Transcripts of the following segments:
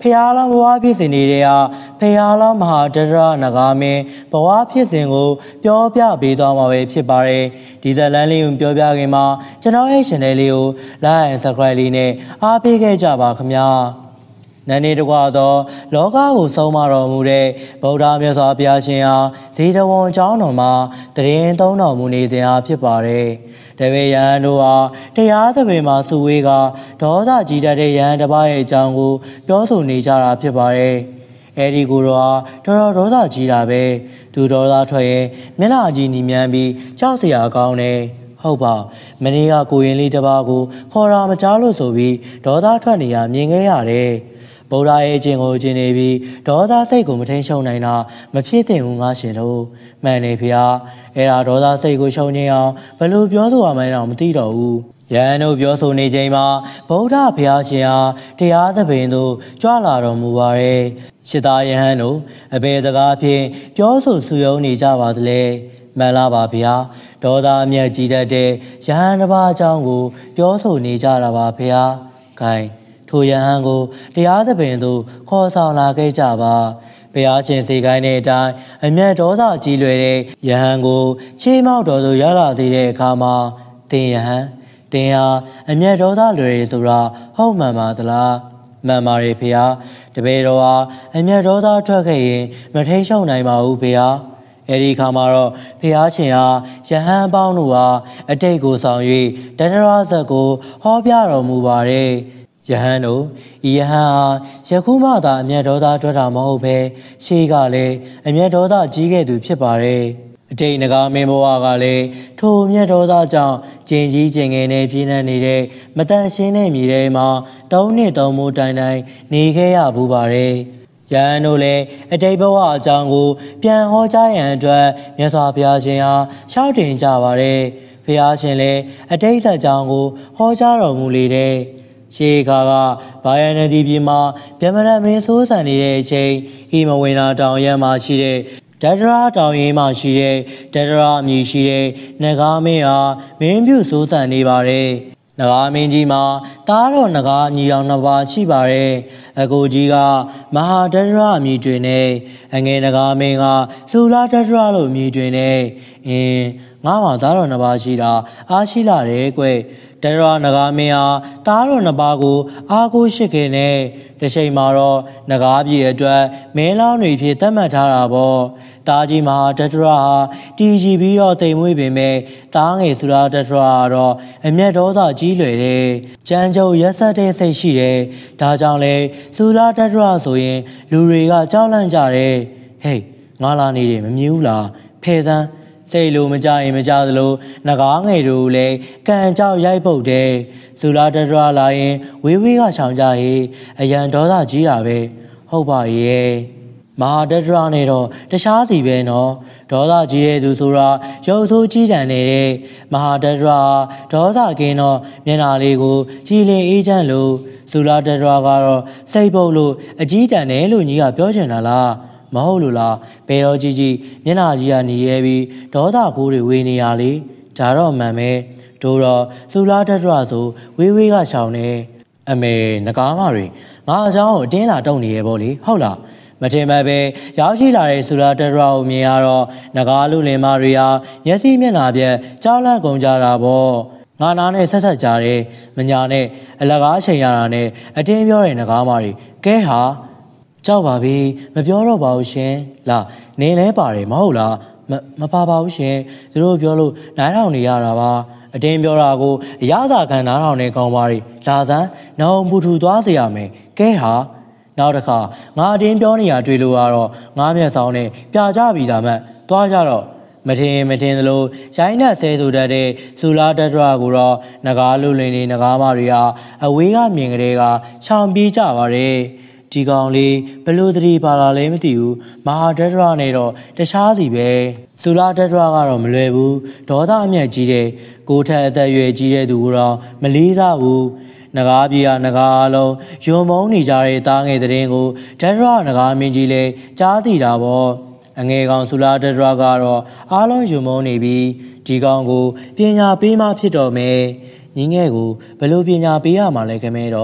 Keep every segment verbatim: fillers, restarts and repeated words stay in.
ဖျားလောင်းဘဝဖြစ်စဉ်တွေကဖျားလောင်းမဟာတရနဂါမင်းဘဝဖြစ်စဉ်ကိုပြောပြပေးသွားမှာပဲဖြစ်ပါတယ်ဒီဇလန်လေးကိုပြောပြခင်မှာကျွန်တော်ရဲ့ channel လေးကို like and subscribe လေးနဲ့အားပေးခဲ့ကြပါခင်ဗျာနန်းနေတကွာသောလောကကိုဆုံးမတော်မူတဲ့ဗုဒ္ဓမြတ်စွာဘုရားရှင်ဟာဇေတဝန်ကျောင်းတော်မှာတရင်သုံးတော်မူနေစဉ်အားဖြစ်ပါတယ်တပည့်ယဟန်တို့ဟာတရားသဘင်မှာစုဝေးကဒေါသကြီးတတ်တဲ့ယဟန်တစ်ပါးရဲ့အကြောင်းကိုပြောဆိုနေကြတာဖြစ်ပါတယ်အဲဒီကိုယ်တော်ဟာတော်တော်ဒေါသကြီးတာပဲသူဒေါသထွက်ရင်မျက်နှာကြီးနီမြန်းပြီးကြောက်စရာကောင်းတယ်ဟုတ်ပါမနေ့ကကိုရင်လေးတစ်ပါးကိုခေါ်တာမကြားလို့ဆိုပြီးဒေါသထွက်နေရမြင်ခဲ့ရတယ်ဗုဒ္ဓရဲ့အကျင့်ကိုကျင့်နေပြီးဒေါသစိတ်ကိုမထိန်ရှုံနိုင်တာမဖြစ်သင့်ဘူးငါရှင်တို့မှန်နေဖေဟာအဲ့ဒါဒေါသစိတ်ကိုရှုံနေအောင်ဘယ်လိုပြောဆိုရမှန်းတော့မသိတော့ဘူးယဟန်တို့ပြောဆိုနေချိန်မှာဗုဒ္ဓဘုရားရှင်ဟာတရားသဘင်သို့ကြွလာတော်မူပါရဲ့ရှစ်သားယဟန်တို့အဘယ်စကားဖြင့်ပြောဆိုစုယုံနေကြပါသလဲမှန်လားပါဗျာဒေါသအမျက်ကြီးတတ်တဲ့ယဟန်တစ်ပါးအကြောင်းကိုပြောဆိုနေကြတာပါဗျာခိုင်ထိုယဟန်ကိုတရားသဘင်သို့ခေါ်ဆောင်လာခဲ့ကြပါဘုရားရှင်စေခိုင်းတဲ့အတိုင်းအမျက်ဒေါသကြီးလွယ်တဲ့ယဟန်ကိုချေးမောက်တော်သို့ရောက်လာသေးတဲ့အခါမှာတင်ယဟန်တင်ဟာအမျက်ဒေါသလွယ်ရဆိုတာဟုတ်မှန်ပါသလားမှန်ပါရဲ့ဖေဟာတပည့်တော်ဟာအမျက်ဒေါသထွက်ခဲ့ရင်မထိန်ရှုံနိုင်ပါဘူးဖေဟာအဲဒီခါမှာတော့ဖျားရှင်ဟာယဟန်ပေါင်းတို့ဟာအတိတ်ကိုဆောင်၍တတရဇက်ကိုဟောပြတော်မူပါတယ်ယဟန်တို့ဤယဟန်ဟာယခုမှသာအမျက်ဒေါသထွက်တာမဟုတ်ပဲရှေးကလည်းအမျက်ဒေါသကြီးခဲ့သူဖြစ်ပါတယ်အတိတ်ငကားမင်းဘဝကလည်းထိုအမျက်ဒေါသကြောင့်ကျင်ကြီးကျင်ငယ်နဲ့ပြင်းထန်နေတဲ့မတန်ရှင်းတဲ့မြေထဲမှာသုံးနှစ်သုံးမိုးတိုင်တိုင်နေခဲ့ရဘူးပါတယ်ယဟန်တို့လည်းအတိတ်ဘဝအကြောင်းကိုပြန်ဟောကြားရန်အတွက်မြတ်စွာဘုရားရှင်ဟာရှောက်တင်ကြပါတယ်ဘုရားရှင်လည်းအတိတ်အကြောင်းကိုဟောကြားတော်မူလေတဲ့ရှေးခါကဘာယနဒီပြည်မှာဗြဟ္မဏမင်းဆိုးဆန်နေတဲ့အချိန်ဟိမဝေနာတောင်ရမှာရှိတဲ့ဒတရတောင်ရင်းမှာရှိတဲ့ဒတရအမည်ရှိတဲ့နဂါမင်းဟာမင်းပြုဆိုးဆန်နေပါတယ်နဂါမင်းကြီးမှာတားတော်နဂါညီတော်နှစ်ပါးရှိပါတယ်အကိုကြီးကမဟာဒတရအမည်တွင်နဲ့အငယ်နဂါမင်းကစူလာဒတရလို့အမည်တွင်နဲ့အင်းငါ့မှာတားတော်နှစ်ပါးရှိတာအားရှိလာတယ်ကွတရနဂါမင်းဟာတားတော်နှစ်ပါးကိုအားကိုးရှိခင်နဲ့တချိန်မှာတော့နဂါပြည်အတွက်မင်းလောင်းတွေဖြစ်သတ်မှတ်ထားတာပေါ့တားကြီးမဟာတတရဟာတီကြီးပြီးတော့တိမ်မွေးပင်မဲ့တားငယ်စူလာတတရကတော့အမျက်ဒေါသကြီးလွယ်တယ်ကြမ်းကြုတ်ရက်ဆက်တဲ့စိတ်ရှိတယ်ဒါကြောင့်လေစူလာတတရဆိုရင်လူတွေကကြောက်လန့်ကြတယ်ဟေးငါလာနေတယ်မမြင်ဘူးလားဖဲစမ်းစိတ်လိုမကြရင်မကြသလိုနဂါးငယ်တို့လည်းကံကြောက်ရိုက်ပုတ်တယ်စူလာတတရလာရင်ဝေးဝေးကချောင်ကြဟေအရန်ဒေါသကြီးတာပဲဟုတ်ပါရဲ့မဟာတတရနဲ့တော့တခြားစီပဲနော်ဒေါသကြီးတဲ့သူဆိုတာရုပ်ဆိုးကြီးတန်နေတဲ့မဟာတတရဒေါသကင်းတော့မျက်နှာလေးကိုကြည်လင်အေးချမ်းလို့စူလာတတရကတော့စိတ်ပုတ်လို့အကြီးတန်တယ်လို့ညီကပြောချင်တာလားမဟုတ်လို့လားဘယ်တော့ကြီးကြီးမျက်နှာကြီးကနေရဲပြီးဒေါသကိုးတွေဝေနေရလေဒါတော့မှန်ပဲတို့တော့စူလာတတရဆိုဝေးဝေးကရှောင်နေအမေနဂါးမတွေငါအเจ้าကိုအတင်းလာတုံနေရဲပေါ့လေဟုတ်လားမထင်မှပဲရောက်ရှိလာတဲ့စူလာတတရကိုမြင်ရတော့နဂါးလူလင်မတွေဟာမျက်စိမျက်နှာပြက်ကြောက်လန့်ကုန်ကြတာပေါ့ငါနားနဲ့ဆက်ဆက်ကြတယ်မညာနဲ့အလကားချိန်ရတာနဲ့အတင်းပြောတဲ့နဂါးမတွေကဲဟာကြောက်ပါပြီမပြောတော့ပါဘူးရှင်လာနင်းလဲပါတယ်မဟုတ်လားမမပါပါဘူးရှင်သူတို့ပြောလို့နားထောင်နေရတာပါအတင်းပြောတာကိုအရသာခံနားထောင်နေကောင်းပါရီလာစမ်းနောင်ပူထူသွားစေရမယ်ကဲဟာနောက်တစ်ခါငါအတင်းပြောနေရတွေ့လို့ကတော့ငါမျက်စောင်းနဲ့ပြကြပြီဒါမှသွားကြတော့မထင်မထင်သလိုရိုင်းနဲ့ဆဲဆိုတတ်တဲ့စူလာတတရကိုတော့နဂါးလူလင်နေနဂါးမတွေဟာအဝေးကမြင်ကလေးကချောင်ပြေးကြပါတယ်ဒီကောင်လေးဘလို့တတိပါလာလဲမသိဘူးမဟာတတရနဲ့တော့တခြားစီပဲစူလာတတရကတော့မလွယ်ဘူးဒေါသအမျက်ကြီးတဲ့ကိုထက်အသက်အရွယ်ကြီးတဲ့သူကတော့မလေးစားဘူးနဂါးပြေကနဂါးအလုံးယွံမုံနေကြတဲ့သားငယ်တဲ့ရင်ကိုတတရနဂါးမင်းကြီးလဲကြားသိတာပေါ့အငယ်ကောင်စူလာတတရကတော့အားလုံးယွံမုံနေပြီးဒီကောင်ကိုပညာပေးမှဖြစ်တော်မယ်ညီငယ်ကိုဘလို့ပညာပေးရမှာလဲခင်မဲတော့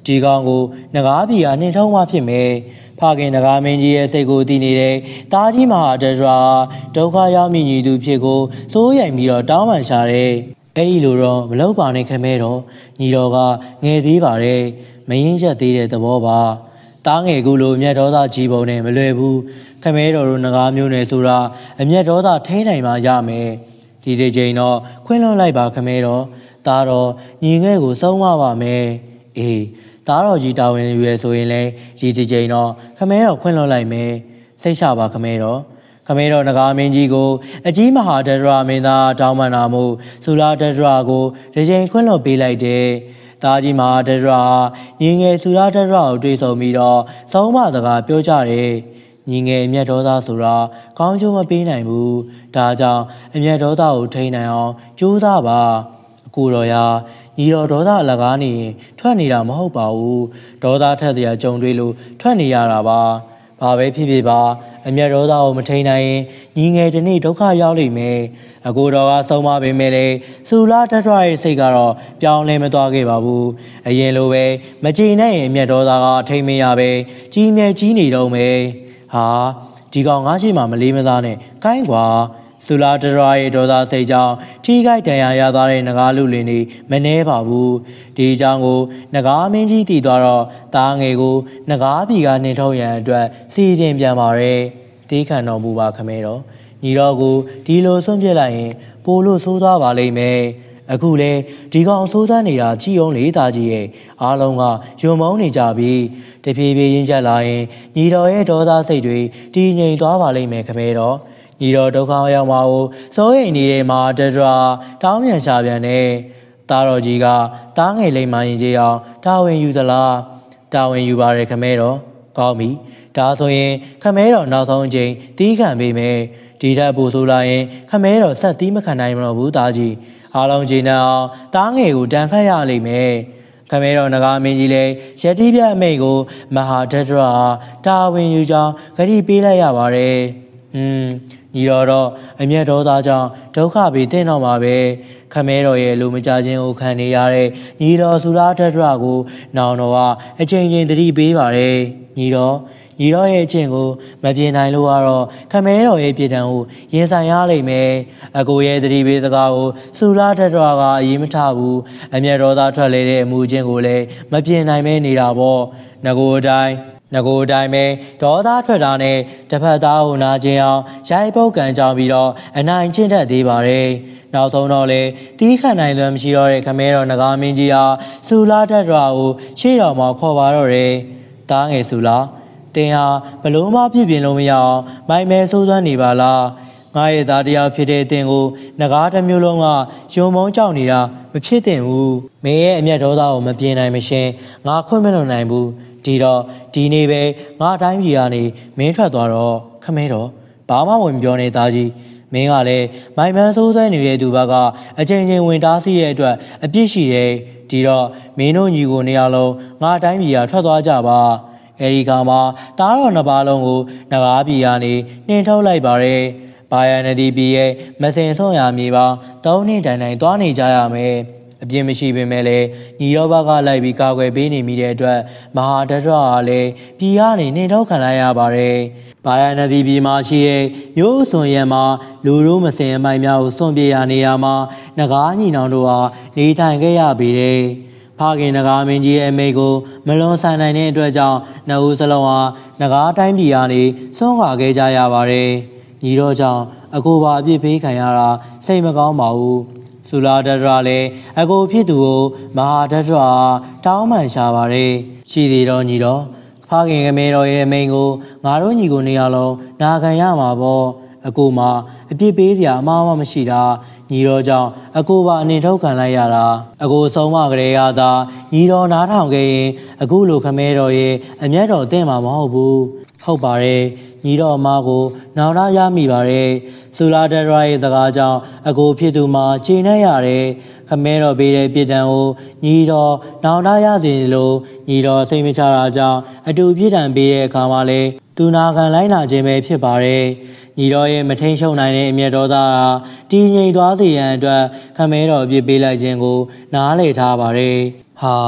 ဒီကောင်ကိုငကားပြည်ကနှင်ထုတ်မှဖြစ်မယ်ဖခင်ငကားမင်းကြီးရဲ့စိတ်ကိုတည်နေတဲ့တားကြီးမဟာတဒရာဒုက္ခရောက်မိညီသူဖြစ်ကိုစိုးရိမ်ပြီးတော့တောင်းပန်ရှာတယ်အဲ့ဒီလိုတော့မလုပ်ပါနဲ့ခမဲတော်ညီတော်ကငယ်သေးပါတယ်မင်းရက်သေးတဲ့သဘောပါတားငယ်ကူလိုမြတ်တော်သားကြီးပုံနဲ့မလွယ်ဘူးခမဲတော်တို့ငကားမျိုးနဲ့ဆိုတာအမျက်တော်သားထိန်းနိုင်မှရမယ်ဒီဒီချိန်တော့ခွင့်လွှတ်လိုက်ပါခမဲတော်ဒါတော့ညီငယ်ကိုဆုံးမပါမယ်အေးဒါတော်ကြီးတာဝန်ယူရဲဆိုရင်လည်းဒီဒီချိန်တော့ခမဲတော်ခွင့်လွှတ်လိုက်မယ်စိတ်ချပါခမဲတော်ခမဲတော်ငကားမင်းကြီးကိုအကြီးမဟာတဒရာမင်းသားတောင်းပန်တာမို့ဆူလာတဒရာကိုဒီချိန်ခွင့်လွှတ်ပေးလိုက်တယ်တာကြီးမဟာတဒရာညီငယ်ဆူလာတဒရာကိုတွေ့ဆုံပြီးတော့သုံးမစကားပြောကြတယ်ညီငယ်အမျက်တော်သားဆိုတာကောင်းကျိုးမပေးနိုင်ဘူးဒါကြောင့်အမျက်တော်သားကိုထိန်းနိုင်အောင်ကြိုးစားပါအကူတော်ရာညီတော်ဒေါသအလကားနေရင်ထွက်နေတာမဟုတ်ပါဘူးဒေါသထက်စရာကြုံတွေ့လို့ထွက်နေရတာပါဘာပဲဖြစ်ဖြစ်ပါအမျက်ဒေါသကိုမထိန်းနိုင်ရင်ညီငယ်တနေ့ဒုက္ခရောက်လိမ့်မယ်အကူတော်ကဆုံးမပေးမယ်လေဆူလာတထရရဲ့စိတ်ကတော့ပြောင်းလဲမသွားခဲ့ပါဘူးအရင်လိုပဲမကြည်နဲ့ရင်အမျက်ဒေါသကထိန်းမရပဲကြီးမြဲကြီးနေတော့မယ်ဟာဒီကောင်ငါးရှိမှမလေးမစားနဲ့ကိုင်းကွာဆူလာတရာရဲ့ဒေါသစိတ်ကြောင့်ထိခိုက်ဒဏ်ရာရသွားတဲ့နဂါလူလင်းတွေမနှဲပါဘူးဒီအကြောင်းကိုနဂါမင်းကြီးတည်သွားတော့တားငယ်ကိုနဂါပြည်ကနှင်ထုတ်ရန်အတွက်စီရင်ပြန်ပါရဲတေးခံတော်မူပါခမဲတော်ညီတော်ကိုဒီလိုဆုံးပြစ်လိုက်ရင်ပိုလို့ဆိုးသွားပါလိမ့်မယ်အခုလေဒီကောင်ဆိုးသွမ်းနေတာကြည်အောင်လေးသားကြီးရဲ့အားလုံးကယုံမုန်းနေကြပြီတဖြည်းဖြည်းရင်းချက်လာရင်ညီတော်ရဲ့ဒေါသစိတ်တွေတည်ငြိမ်သွားပါလိမ့်မယ်ခမဲတော်ညီတော်ဒုက္ခရောက်မှာကိုစိုးရိမ်နေတဲ့မှာတဒရာတောင်းပြန်ရှာပြန်တဲ့တားတော်ကြီးကတားငယ်လိမ့်မှရင်ကြီးအောင်တာဝန်ယူသလားတာဝန်ယူပါရခမဲတော်ကောင်းပြီဒါဆိုရင်ခမဲတော်နောက်ဆုံးအချိန်တီးခံပေးမယ်ဒီထက်ပိုဆိုလာရင်ခမဲတော်ဆက်တီးမခံနိုင်မလို့ဘူးတားကြီးအားလုံးချိန်နဲ့အောင်တားငယ်ကိုတန်ခတ်ရလိမ့်မယ်ခမဲတော်နဂါမင်းကြီးလည်းရတိပြအမိတ်ကိုမဟာတဒရာတာဝန်ယူကြောင်းဂရုပေးလိုက်ရပါတယ်ဟွန်းညီတော်တော့အမျက်ဒေါသကြောင့်ဒုက္ခပြီးတင်းတော့မှာပဲခမဲတော်ရဲ့လူမကြခြင်းကိုခံနေရတဲ့ညီတော်ဆူလာတဒရာကိုနောင်တော်ကအချိန်ချင်းတတိပေးပါတယ်ညီတော်ညီတော်ရဲ့အချင်းကိုမပြေနိုင်လို့ကတော့ခမဲတော်ရဲ့ပြည်တံကိုရင်ဆိုင်ရလိမ့်မယ်အကိုရဲ့တတိပေးစကားကိုဆူလာတဒရာကအရေးမထားဘူးအမျက်ဒေါသထွက်လေတဲ့အမှုချင်းကိုလည်းမပြေနိုင်မဲနေတာပေါ့ငကိုအတိုင်းငကိုအတိုင်းပဲဒေါသထွက်တာနဲ့တစ်ဖက်သားကိုနာကျင်အောင်ရိုက်ပုတ်ကန်ကြောင်းပြီးတော့အနိုင်ကျင့်တတ်သေးပါတယ်နောက်ဆုံးတော့လေတီးခတ်နိုင်လွယ်မရှိတော့တဲ့ခမဲတော်နဂါမင်းကြီးဟာဆူလာတဒရာကိုရှေ့တော်မှာခေါ်ပါတော့တယ်တားငယ်ဆူလာတင်ဟာဘလို့မှပြပြင်းလို့မရအောင်မိုင်မဲဆိုးသွမ်းနေပါလားငါရဲ့သားတရားဖြစ်တဲ့တင်ကိုနဂါတစ်မျိုးလုံးကယုံမုန်းကြောက်နေတာမဖြစ်သင့်ဘူးမင်းရဲ့အမျက်ဒေါသကိုမပြင်းနိုင်မရှင်ငါခွင့်မလွန်နိုင်ဘူးဒီတော့ဒီနေ့ပဲငါအတိုင်းပြည်ကနေမင်းထွက်သွားတော့ခမဲတော်ဘာမှဝင်ပြောနေသားကြီးမင်းကလည်းမိုင်မန်းဆိုးဆွဲနေတဲ့သူဘက်ကအချိန်ချင်းဝင်တားဆီးတဲ့အတွက်အပြစ်ရှိတယ်ဒီတော့မင်းတို့ညီကိုနေရာလုံးငါအတိုင်းပြည်ကထွက်သွားကြပါအဲဒီကမှာတားတော်နှစ်ပါးလုံးကိုနဂါးပြည်ကနေနှင်ထုတ်လိုက်ပါတယ်ဘာယာနဒီပြည်ရဲ့မစင်ဆုံးရမြေပါသုံးနှစ်တိုင်တိုင်သွားနေကြရမယ်အပြင်းမရှိပေမဲ့လည်းညီတော်ဘက်ကလိုက်ပြီးကာကွယ်ပေးနေမိတဲ့အတွက်မဟာတဒရာကလည်းပြည်ကနေနှင်ထုတ်ခံလိုက်ရပါတယ်ဘာယာနဒီပြည်မှာရှိတဲ့မျိုးစွန်ရံမှာလူတို့မစင်အမိုက်များကိုစွန့်ပြေရနေရမှာနဂါးညီနောင်တို့ဟာနေထိုင်ခဲ့ရပေတယ်ဖခင်နဂါမင်းကြီးရဲ့အမိတ်ကိုမလွန်ဆန်နိုင်တဲ့အတွက်ကြောင့်နှစ်ဦးစလုံးဟာနဂါးတိုင်းပြည်ကနေစွန့်ခွာခဲ့ကြရပါတယ်ညီတော်ကြောင့်အကိုပါအပြစ်ပေးခံရတာစိတ်မကောင်းပါဘူးဆူလာတဒရာလည်းအကိုဖြစ်သူကိုမဟာတဒရာတောင်းပန်ရှာပါတယ်ရှိသေးတော့ညီတော်ဖခင်ကမေတော်ရဲ့အမိန်ကိုငါတို့ညီကိုနေရလုံးနာခံရမှာပေါ့အကိုမှာအပြစ်ပေးစရာအမှားမှမရှိတာညီတော်ကြောင့်အကိုပါအနေထုတ်ခံလိုက်ရတာအကိုဆုံးမကြရတာညီတော်နားထောင်ခဲ့ရင်အခုလိုခမဲတော်ရဲ့အမျက်တော်တင့်မှာမဟုတ်ဘူးဟုတ်ပါတယ်ညီတော်အမကိုနောင်တရမိပါတယ်ဆူလာတဒရာရဲ့စကားကြောင့်အကိုဖြစ်သူမှာခြေနဲ့ရတယ်ခမဲတော်ပေးတဲ့ပြည်တံကိုညီတော်နောင်တရစီလို့ညီတော်စိတ်မချတာကြောင့်အတူပြည်တံပေးတဲ့အခါမှာလေသူနာခံလိုက်နာခြင်းပဲဖြစ်ပါတယ်ညီတော်ရဲ့မထိန်ရှုံနိုင်တဲ့အမျက်တော်သားတည်ငြိမ်သွားစေရန်အတွက်ခမဲတော်အပြစ်ပေးလိုက်ခြင်းကိုနားလည်ထားပါတယ်ဟာ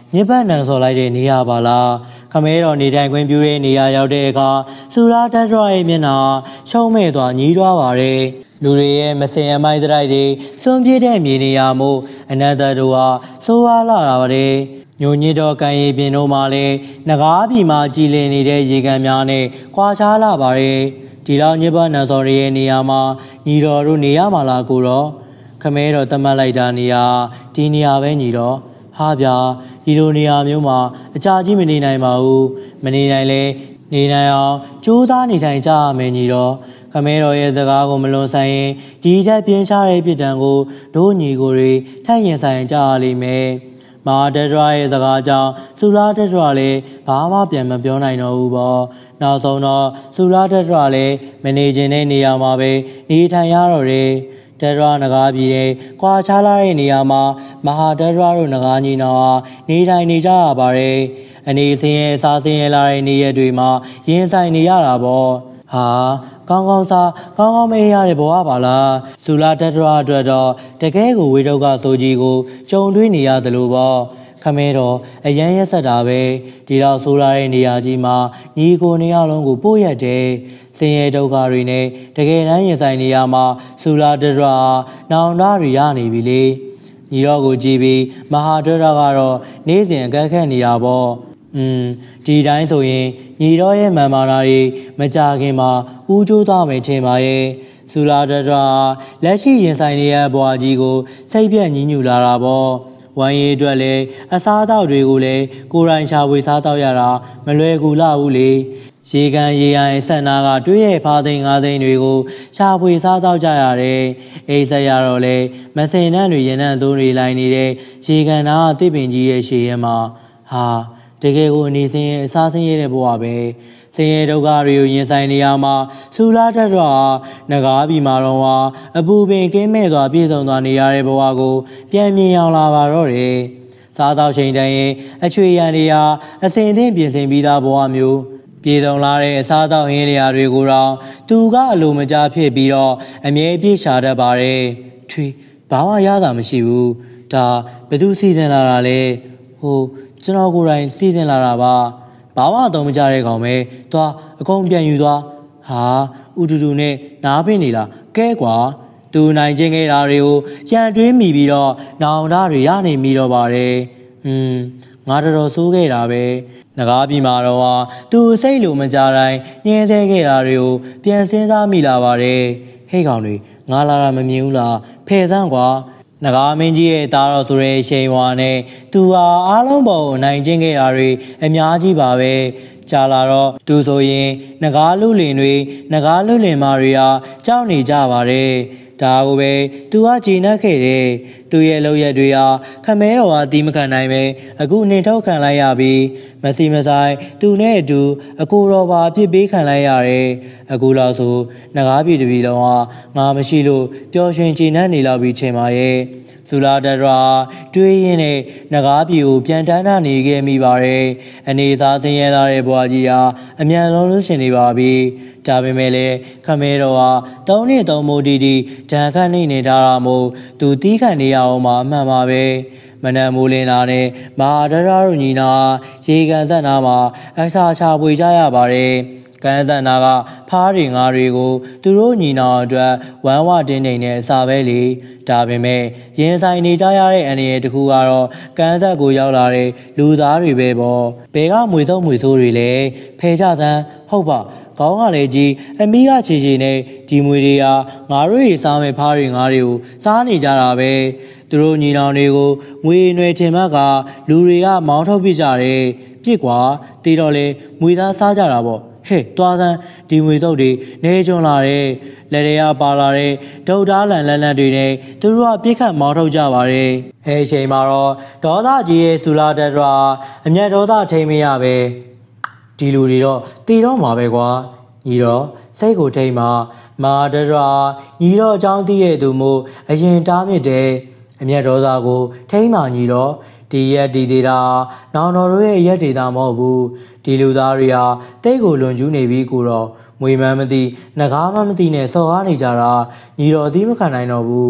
ညစ်ပတ်နံစော်လိုက်တဲ့နေရာပါလားခမဲတော်နေထိုင်ခွင့်ပြုတဲ့နေရာရောက်တဲ့အခါစူရာတတ်တော်ရဲ့မျက်နှာရှုံးမဲ့သွားညီးတွားပါတယ်လူတွေရဲ့မစင်အမိုက်တိုက်တွေစွန့်ပြေးတဲ့မြေနေရာမို့အနန္တတို့ဟာစိုးအားလာတာပါတယ်ညိုညစ်တော်ကံရည်ပြင်တို့မှလည်းငကားပြည်မှာကြည်လင်နေတဲ့ရေကန်များနဲ့ခွာခြားလာပါတယ်ဒီလောက်ညစ်ပတ်နံစော်ရဲ့နေရာမှာညီတော်တို့နေရမှာလားကိုတော့ခမဲတော်တတ်မှတ်လိုက်တာနေရာဒီနေရာပဲညီတော်ဟာဗျာဒီလိုနေရာမျိုးမှာအကြာကြီးမနေနိုင်ပါဘူးမနေနိုင်လဲနေနိုင်အောင်ကြိုးစားနေထိုင်ကြရမယ်ညီတော်ခမဲတော်ရဲ့စကားကိုမလွန်ဆိုင်ရင်ဒီထက်ပြင်းရှားတဲ့ပြစ်ဒဏ်ကိုတို့ညီကိုတွေထပ်ရင်ဆိုင်ကြရလိမ့်မယ်မဟာတတရရဲ့စကားကြောင့်စူလာတတရလည်းဘာမှပြန်မပြောနိုင်တော့ဘူးပေါ့နောက်ဆုံးတော့စူလာတတရလည်းမနေခြင်းတဲ့နေရာမှာပဲနေထိုင်ရတော့တယ်တတရနဂါးပြည်တဲ့ကွာခြားလာတဲ့နေရာမှာမဟာတတရတို့နဂါးညီနောင်ဟာနေထိုင်နေကြရပါတယ်အနေစင်းရဲ့စားစင်းရဲ့လာတဲ့နေရက်တွေမှာရင်ဆိုင်နေရတာပေါ့ဟာကောင်းကောင်းစားကောင်းကောင်းမေးရတဲ့ဘဝပါလားစူလာတတရအတွက်တော့တကယ်ကိုဝေဒုက္ခဆိုကြီးကိုကြုံတွေ့နေရတယ်လို့ပေါ့ခမဲတော်အရန်ရက်ဆက်တာပဲဒီတော့ဆိုလာတဲ့နေရာကြီးမှာညီကိုနေရာလုံးကိုပို့ရက်တယ်ဆင်းရဲဒုက္ခတွေနဲ့တကယ်တမ်းရင်ဆိုင်နေရမှာစူလာတတရနောင်တတွေရနေပြီလေညီတော်ကိုကြည့်ပြီးမဟာတတရကတော့နေ့စဉ်အကဲခတ်နေရပေါ့อืมဒီတိုင်းဆိုရင်ညီတော်ရဲ့မှန်မာနာတွေမကြခင်မှာဦးကျိုးသွားမယ်ထင်ပါရဲ့စူလာတတရလက်ရှိရင်ဆိုင်နေရဘွားကြီးကိုစိတ်ပြက်ညှဉ်းညူလာတာပေါ့ဝိုင်းရေးအတွက်လည်းအစားအသောက်တွေကိုလည်းကိုယ်တိုင်ရှာဖွေစားတော့ရတာမလွယ်ကူလာဘူးလေရေကန်ရေရိုင်ဆက်နာကတွေးရဖားသိန်းငါးသိန်းတွေကိုရှာဖွေစားတော့ကြရတယ်အိမ်ဆက်ရတော့လေမစင်နှံ့တွေရနံ့သိုးတွေလိုက်နေတဲ့ရေကန်နာအသစ်ပင်ကြီးရဲ့ရှေ့ရဲမှာဟာတကယ်ကိုအနေစင်းရဲ့အစားဆင်းရဲတဲ့ဘဝပဲဆင်းရဲဒုက္ခတွေကိုရင်ဆိုင်နေရမှာစူလာတတ်တော့ငကားပြီးမှာတော့ဟာအပူပင်ကင်းမဲ့စွာပြည့်စုံသွားနေရတဲ့ဘဝကိုပြန်မြင်အောင်လာပါတော့တယ်စားသောက်ချိန်တိုင်းရင်အချွေရန်တွေဟာအစင်သင့်ပြင်ဆင်ပြီးသားဘဝမျိုးပြေဆုံးလာတဲ့အစားအသောက်ဟင်းလျာတွေကိုတော့သူကအလိုမကျဖြစ်ပြီးတော့အမြဲပြေရှာတတ်ပါတယ်ထွေဘာမှရတာမရှိဘူးဒါဘယ်သူစီစဉ်လာတာလဲဟိုကျွန်တော်ကိုယ်တိုင်စီစဉ်လာတာပါဘာမှတော့မကြတဲ့ကောင်ပဲသွားအကုန်ပြန်ယူသွားဟာဥတူတူနဲ့နားပင်နေလားကဲကွာသူနိုင်ချင်းခဲ့တာတွေကိုကြံတွေးမိပြီးတော့နောင်တတွေရနေမိတော့ပါတယ်ဟွန်းငါတော်တော်စိုးခဲ့တာပဲငကားပြီမှာတော့ဟာသူစိတ်လိုမကြတိုင်းညှင်းဆဲခဲ့တာတွေကိုပြန်စဉ်းစားမိလာပါတယ်ဟဲ့ကောင်တွေငါလာတာမမြင်ဘူးလားဖယ်စမ်းကွာငကားမင်းကြီးရဲ့တားတော်ဆိုတဲ့ရှိန်ဝါနဲ့သူဟာအားလုံးပေါ်ကိုနိုင်ကျင့်ခဲ့တာတွေအများကြီးပါပဲကြာလာတော့သူဆိုရင်ငကားလူလင်တွေငကားလူလင်မာတွေဟာကြောက်နေကြပါတယ်ဒါကိုပဲသူကကြည်နပ်ခဲ့တယ်သူရဲ့လောက်ရက်တွေဟာခမဲတော်ဟာတီးမခံနိုင်ပဲအခုနှင်ထုတ်ခံလိုက်ရပြီးမစီမဆိုင်သူနဲ့အတူအကိုတော်ပါအပြစ်ပေးခံလိုက်ရတယ်အခုလောက်ဆိုငကားပြည်တပြည်လုံးဟာငါမရှိလို့ပျော်ရွှင်ကြည်နပ်နေလောက်ပြီးချိန်ပါရဲ့စူလာတတရာတွေးရင်းနဲ့ငကားပြည်ကိုပြန်တန်းတာနေခဲ့မိပါတယ်အနေသားဆင်းရဲလာတဲ့ဘွားကြီးဟာအမြန်ဆုံးလို့ရှင်နေပါပြီဒါပေမဲ့လည်းခမဲတော်ဟာသုံးနှစ်သုံးမိုးတီတီဓာတ်ခန့်နေနေထားတာမို့သူတီးခန့်နေရအောင်မှအမှန်ပါပဲမနက်မိုးလင်းလာနဲ့မဟာတရတို့ညီနာရေကန်ဆက်နာမှာအစာချပွေကြရပါတယ်ကန်းဆက်နာကဖားတွေငါးတွေကိုသူတို့ညီနာအတွက်ဝမ်းဝတင်းနေတဲ့အစာပဲလေဒါပေမဲ့ရင်ဆိုင်နေကြရတဲ့အနေနဲ့တခုကတော့ကန်းဆက်ကိုရောက်လာတဲ့လူသားတွေပဲပေါ့ဘဲကမွေဆုံးမွေဆိုးတွေလည်းဖယ်ကြစမ်းဟုတ်ပါကောင်းကလည်းကြီးအမီးကချီချီနဲ့ဒီမွေတွေဟာငါတို့ရေစားမဲ့ဖားတွေငါးတွေကိုစားနေကြတာပဲသူတို့ညီနောင်တွေကိုငွေຫນွယ်ထင်မှတ်ကလူတွေကမောင်းထုတ်ပြကြတယ်ပြစ်ကွာတီးတော့လေမွေသားစားကြတာပေါ့ဟဲ့တွားစမ်းဒီမွေသုတ်တွေနေကျွန်းလာတယ်လက်တွေကပါလာတဲ့ဒုတ်သားလန်လက်လက်တွေနဲ့သူတို့ကပြစ်ခတ်မောင်းထုတ်ကြပါတယ်အဲအချိန်မှာတော့ဒေါသကြီးရဲ့စူလာတတရာအမျက်ဒေါသထိန်မရပဲဒီလူတွေတော့တီတော့မှာပဲကွာညီတော့စိတ်ကိုထိန်မှာမာတတရာညီတော့အကြောင်းသိရဲ့သူမို့အရင်တားမြစ်တယ်အမျက်ဒေါသကိုထိန်မှညီတော့ဒီရက်ဒီဒေတာနောင်တော်တို့ရဲ့ရက်ဒေတာမဟုတ်ဘူးဒီလူသားတွေဟာတိတ်ကိုလွန်ကျူးနေပြီးကိုတော့မွေမှန်းမသိငကားမှမသိနဲ့စော်ကားနေကြတာညီတော်အသီးမခံနိုင်တော့ဘူး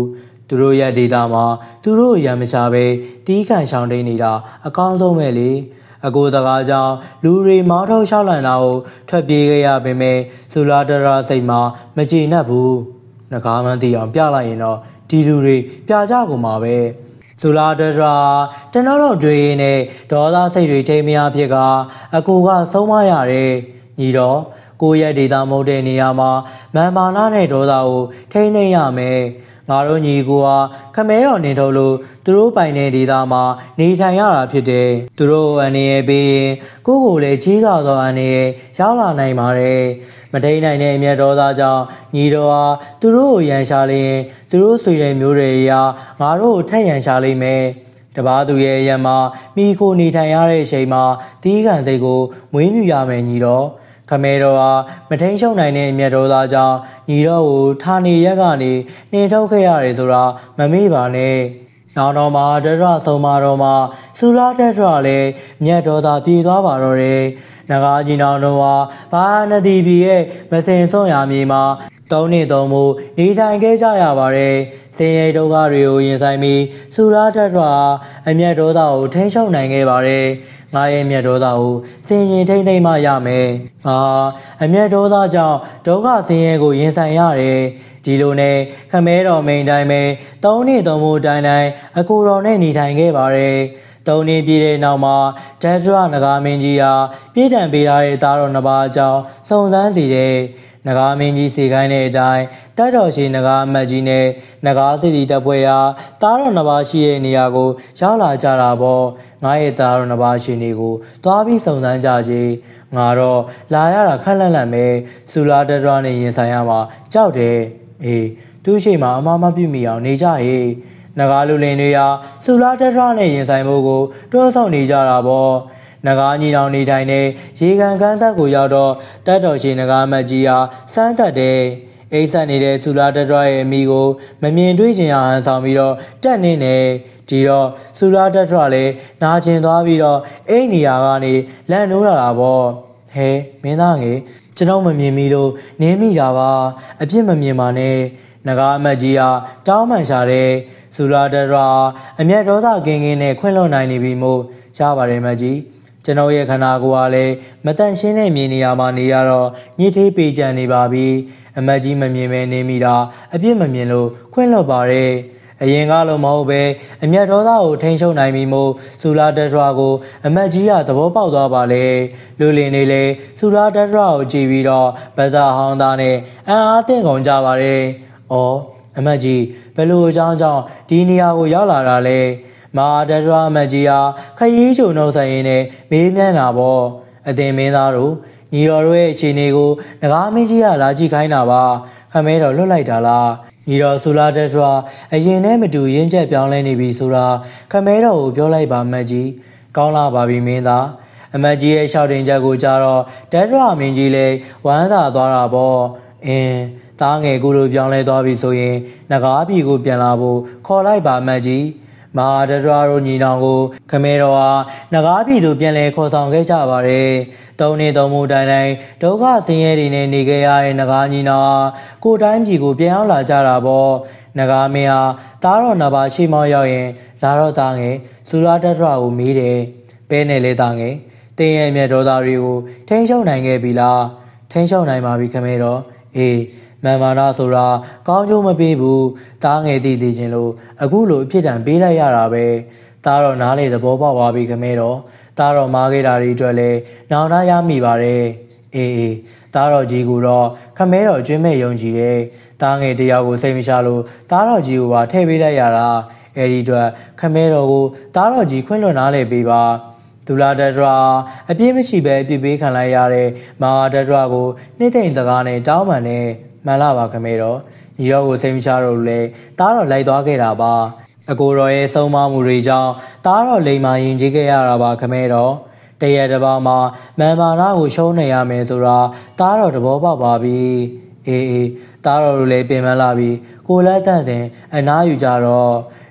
သူတို့ရဲ့ဒေတာမှာသူတို့ရံမချပဲတီးခံရှောင်တိန်နေတာအကောင်းဆုံးပဲလေအကိုစကားကြောင့်လူတွေမောင်းထုတ်လျှောက်လန့်တာကိုထွက်ပြေးခဲ့ရပေမဲ့ဆူလာတရာစိတ်မှာမကြည်နပ်ဘူးငကားမှန်းတီအောင်ပြလိုက်ရင်တော့ဒီလူတွေပြကြကုန်မှာပဲဆူလာတရာတနော်တော့တွေးနဲ့ဒေါသစိတ်တွေထိမရဖြစ်ကအကိုကဆုံးမရတယ်ညီတော့ကိုရဲ့ဒေတာမဟုတ်တဲ့နေရာမှာမာမာနာနဲ့ဒေါသကိုထိမ့်သိမ့်ရမယ်ငါတို့ညီကိုဟာခမဲတော်နေထုတ်လို့သူတို့ပိုင်တဲ့ဒေတာမှာနေထိုင်ရတာဖြစ်တယ်သူတို့အနေနဲ့ပြီးရင်ကိုကိုလည်းကြီးကားသောအနေနဲ့ရောက်လာနိုင်ပါတယ်မထိန်နိုင်တဲ့အမျက်ဒေါသကြောင့်ညီတော်ဟာသူတို့ကိုရန်ရှာလျင်သူတို့ဆွေတဲ့မျိုးတွေရာငါတို့ကိုထက်ရန်ရှာလိမ့်မယ်တပားသူရဲ့အရံမှာမိခိုနေထိုင်ရတဲ့အချိန်မှာတီးခံစိတ်ကိုမွေးမြူရမယ်ညီတော်ခမဲတော်ဟာမထိန်ရှုံနိုင်တဲ့အမျက်ဒေါသကြောင့်ညီတော်ကိုဌာနေရက်ကနေနှင်ထုတ်ခဲ့ရတယ်ဆိုတာမမေ့ပါနဲ့နောက်တော့မှတရဆုံးမတော်မှာဆူလာတက်ရလည်းမျက်ဒေါသပြေသွားပါတော့တယ်နဂါကြီးနောင်တော်ဟာဘာနတိဘီရဲ့မစင်ဆုံးရမြေမှာသုံးနှစ်သုံးမှုနေထိုင်ခဲ့ကြရပါတယ်စင်ရိတ်ဒုက္ခတွေကိုရင်ဆိုင်ပြီးဆူလာတက်ရအမျက်ဒေါသကိုထိန်းချုပ်နိုင်ခဲ့ပါတယ်ငါရဲ့မျက်ဒေါသကိုစင်ရင်ထိမ့်သိမ့်မှရမယ်။ဟာအမျက်ဒေါသကြောင့်ဒုက္ခစင်ရဲကိုရင်ဆိုင်ရတယ်။ဒီလိုနဲ့ခမဲတော်မိန်တိုင်းပဲသုံးနှစ်သုံးမိုးတိုင်းတိုင်းအကိုတော်နဲ့နေထိုင်ခဲ့ပါတယ်။သုံးနှစ်ပြည့်တဲ့နောက်မှာဒက်ဒရနဂါမင်းကြီးဟာပြည်တံပေးထားတဲ့သားတော်နှစ်ပါးအကြောင်းစုံစမ်းစီတဲ့နဂါမင်းကြီးစီခိုင်းတဲ့အတိုင်းတက်တော်ရှိနဂါအမတ်ကြီးနဲ့နဂါစီတီတပ်ဖွဲ့ဟာသားတော်နှစ်ပါးရှိတဲ့နေရာကိုရောက်လာကြတာပေါ့ငါရဲ့သားတော်နှစ်ပါးရှင်တွေကိုသွားပြီးစုံစမ်းကြချေငါတော့လာရတာခက်လက်လက်ပဲဆူလာတရနဲ့ရင်ဆိုင်ရမှာကြောက်တယ်အေးသူ့ရှိမှအမမပြုမိအောင်နေကြဟေးနဂါလူလင်တွေဟာဆူလာတရနဲ့ရင်ဆိုင်ဖို့ကိုတွန်းဆောင်နေကြတာပေါ့နဂါညီတောင်နေထိုင်တဲ့ရေကန်ကန်းဆက်ကိုရောက်တော့တက်တော်ရှိနဂါမတ်ကြီးဟာစမ်းတက်တယ်အိတ်ဆက်နေတဲ့ဆူလာတရရဲ့အမိကိုမမြင်တွေ့ချင်အောင်ဆောင်ပြီးတော့တက်နေနေဒီတော့ဆူလာတက်ထရလည်းနာကျင်သွားပြီးတော့အိမ်နေရာကနေလန့်နိုးလာတာပေါ့ဟဲမင်းသားငယ်ကျွန်တော်မမြင်မိလို့နင်းမိတာပါအပြစ်မမြင်ပါနဲ့နဂါအမတ်ကြီးဟာတောင်းပန်ရှာတဲ့ဆူလာတက်ထရအမျက်ဒေါသကင်းကင်းနဲ့ခွင့်လွှတ်နိုင်နေပြီမို့ရပါတယ်မတ်ကြီးကျွန်တော်ရဲ့ခန္ဓာကိုယ်ကလည်းမတန့်ရှင်းတဲ့မြေနေရာမှာနေရတော့ညှိသေးပေကြံနေပါပြီအမတ်ကြီးမမြင်ပဲနေမိတာအပြစ်မမြင်လို့ခွင့်လွှတ်ပါတယ်အရင်ကလိုမဟုတ်ပဲအမျက်ဒေါသကိုထိန်းချုပ်နိုင်ပြီမို့ဆူလာတက်ထရကိုအမတ်ကြီးကသဘောပေါက်သွားပါလေလူလင်နေလေဆူလာတက်ထရကိုကြည့်ပြီးတော့ဗဇာဟောင်းသားနဲ့အံ့အားသင့်ကုန်ကြပါတယ်။အော်အမတ်ကြီးဘယ်လိုအကြောင်းကြောင့်ဒီနေရာကိုရောက်လာတာလဲ။မာတက်ထရအမတ်ကြီးဟာခရီးချုံနှုတ်ဆိုင်ရင်းနဲ့မေးမြန်းတာပေါ့အသင်မင်းသားတို့ညီတော်တို့ရဲ့အခြေအနေကိုနဂါမင်းကြီးကလာကြည့်ခိုင်းတာပါခမဲတော်လွတ်လိုက်တာလားညီတော်ဆူလာတက်ထရအရင်နဲ့မတူရင်းချက်ပြောင်းလဲနေပြီဆိုတာခမဲတော်ကိုပြောလိုက်ပါမတ်ကြီးကောင်းလာပါပြီမင်းသားအမတ်ကြီးရဲ့ရှောက်တင်ချက်ကိုကြားတော့တက်ထရမင်းကြီးလည်းဝမ်းသာသွားတာပေါ့အင်းသားငယ်ကူလိုပြောင်းလဲသွားပြီဆိုရင်နဂါပြည်ကိုပြန်လာဖို့ခေါ်လိုက်ပါမတ်ကြီးမဟာတထရတို့ညီနောင်ကိုခမဲတော်ဟာနဂါပြည်သို့ပြန်လဲခေါ်ဆောင်ခဲ့ကြပါတယ်သုံးနှစ်သုံးမိုးတိုင်းတိုင်းဒုက္ခဆင်းရဲတွေနဲ့နေခဲ့ရတဲ့နဂါညီနောင်ကိုတိုင်းပြည်ကိုပြန်ရောက်လာကြတာပေါ့နဂါမင်းဟာသားတော်နှစ်ပါးရှိမောရောက်ရင်လာတော့သားငယ်ဆူလာတက်ထရကိုမေးတယ်ပဲနဲ့လဲသားငယ်တင်းရဲ့မြတ်တော်သားတွေကိုထိန်းချုပ်နိုင်ခဲ့ပြီလားထိန်းချုပ်နိုင်ပါပြီခမဲတော်အေးမန်မာနာဆိုတာကောင်းကျိုးမပေးဘူးသားငယ်သိသိချင်းလို့အခုလိုအဖြစ်တံပေးလိုက်ရတာပဲသားတော်နားလေသဘောပေါက်ပါပြီခမဲတော်သားတော်မားခဲ့တာတွေအတွက်လည်းနောင်တရမိပါတယ်အေးအေးသားတော်ကြီးကိုတော့ခမဲတော်ကျွင်းမဲ့ယုံကြည်တယ်သားငယ်တယောက်ကိုစိတ်မချလို့သားတော်ကြီးကိုပါထည့်ပေးလိုက်ရတာအဲဒီအတွက်ခမဲတော်ကိုသားတော်ကြီးခွင့်လွှတ်နားလေပေးပါဒူလာတက်ထရာအပြည့်မရှိပဲအပြစ်ပေးခံလိုက်ရတဲ့မဟာတက်ထရာကိုနှိမ့်သိမ့်စကားနဲ့တောင်းပန်နဲ့မှန်လာပါခမဲတော်ညီတော်ကိုစိတ်မချတော့လို့လေသားတော်လိုက်သွားခဲ့တာပါအကိုတော်ရဲ့ဆုံးမမှုတွေကြောင့်သားတော်လိမ်မာရင်ကြီးခဲ့ရတာပါခမဲတော်တရတပါမှာမန်မာနာကိုရှုံးနေရမယ်ဆိုတာသားတော်သဘောပေါက်ပါပြီအေးအေးသားတော်တို့လည်းပြင်ပန်းလာပြီးကိုလက်တန့်စဉ်အနားယူကြတော့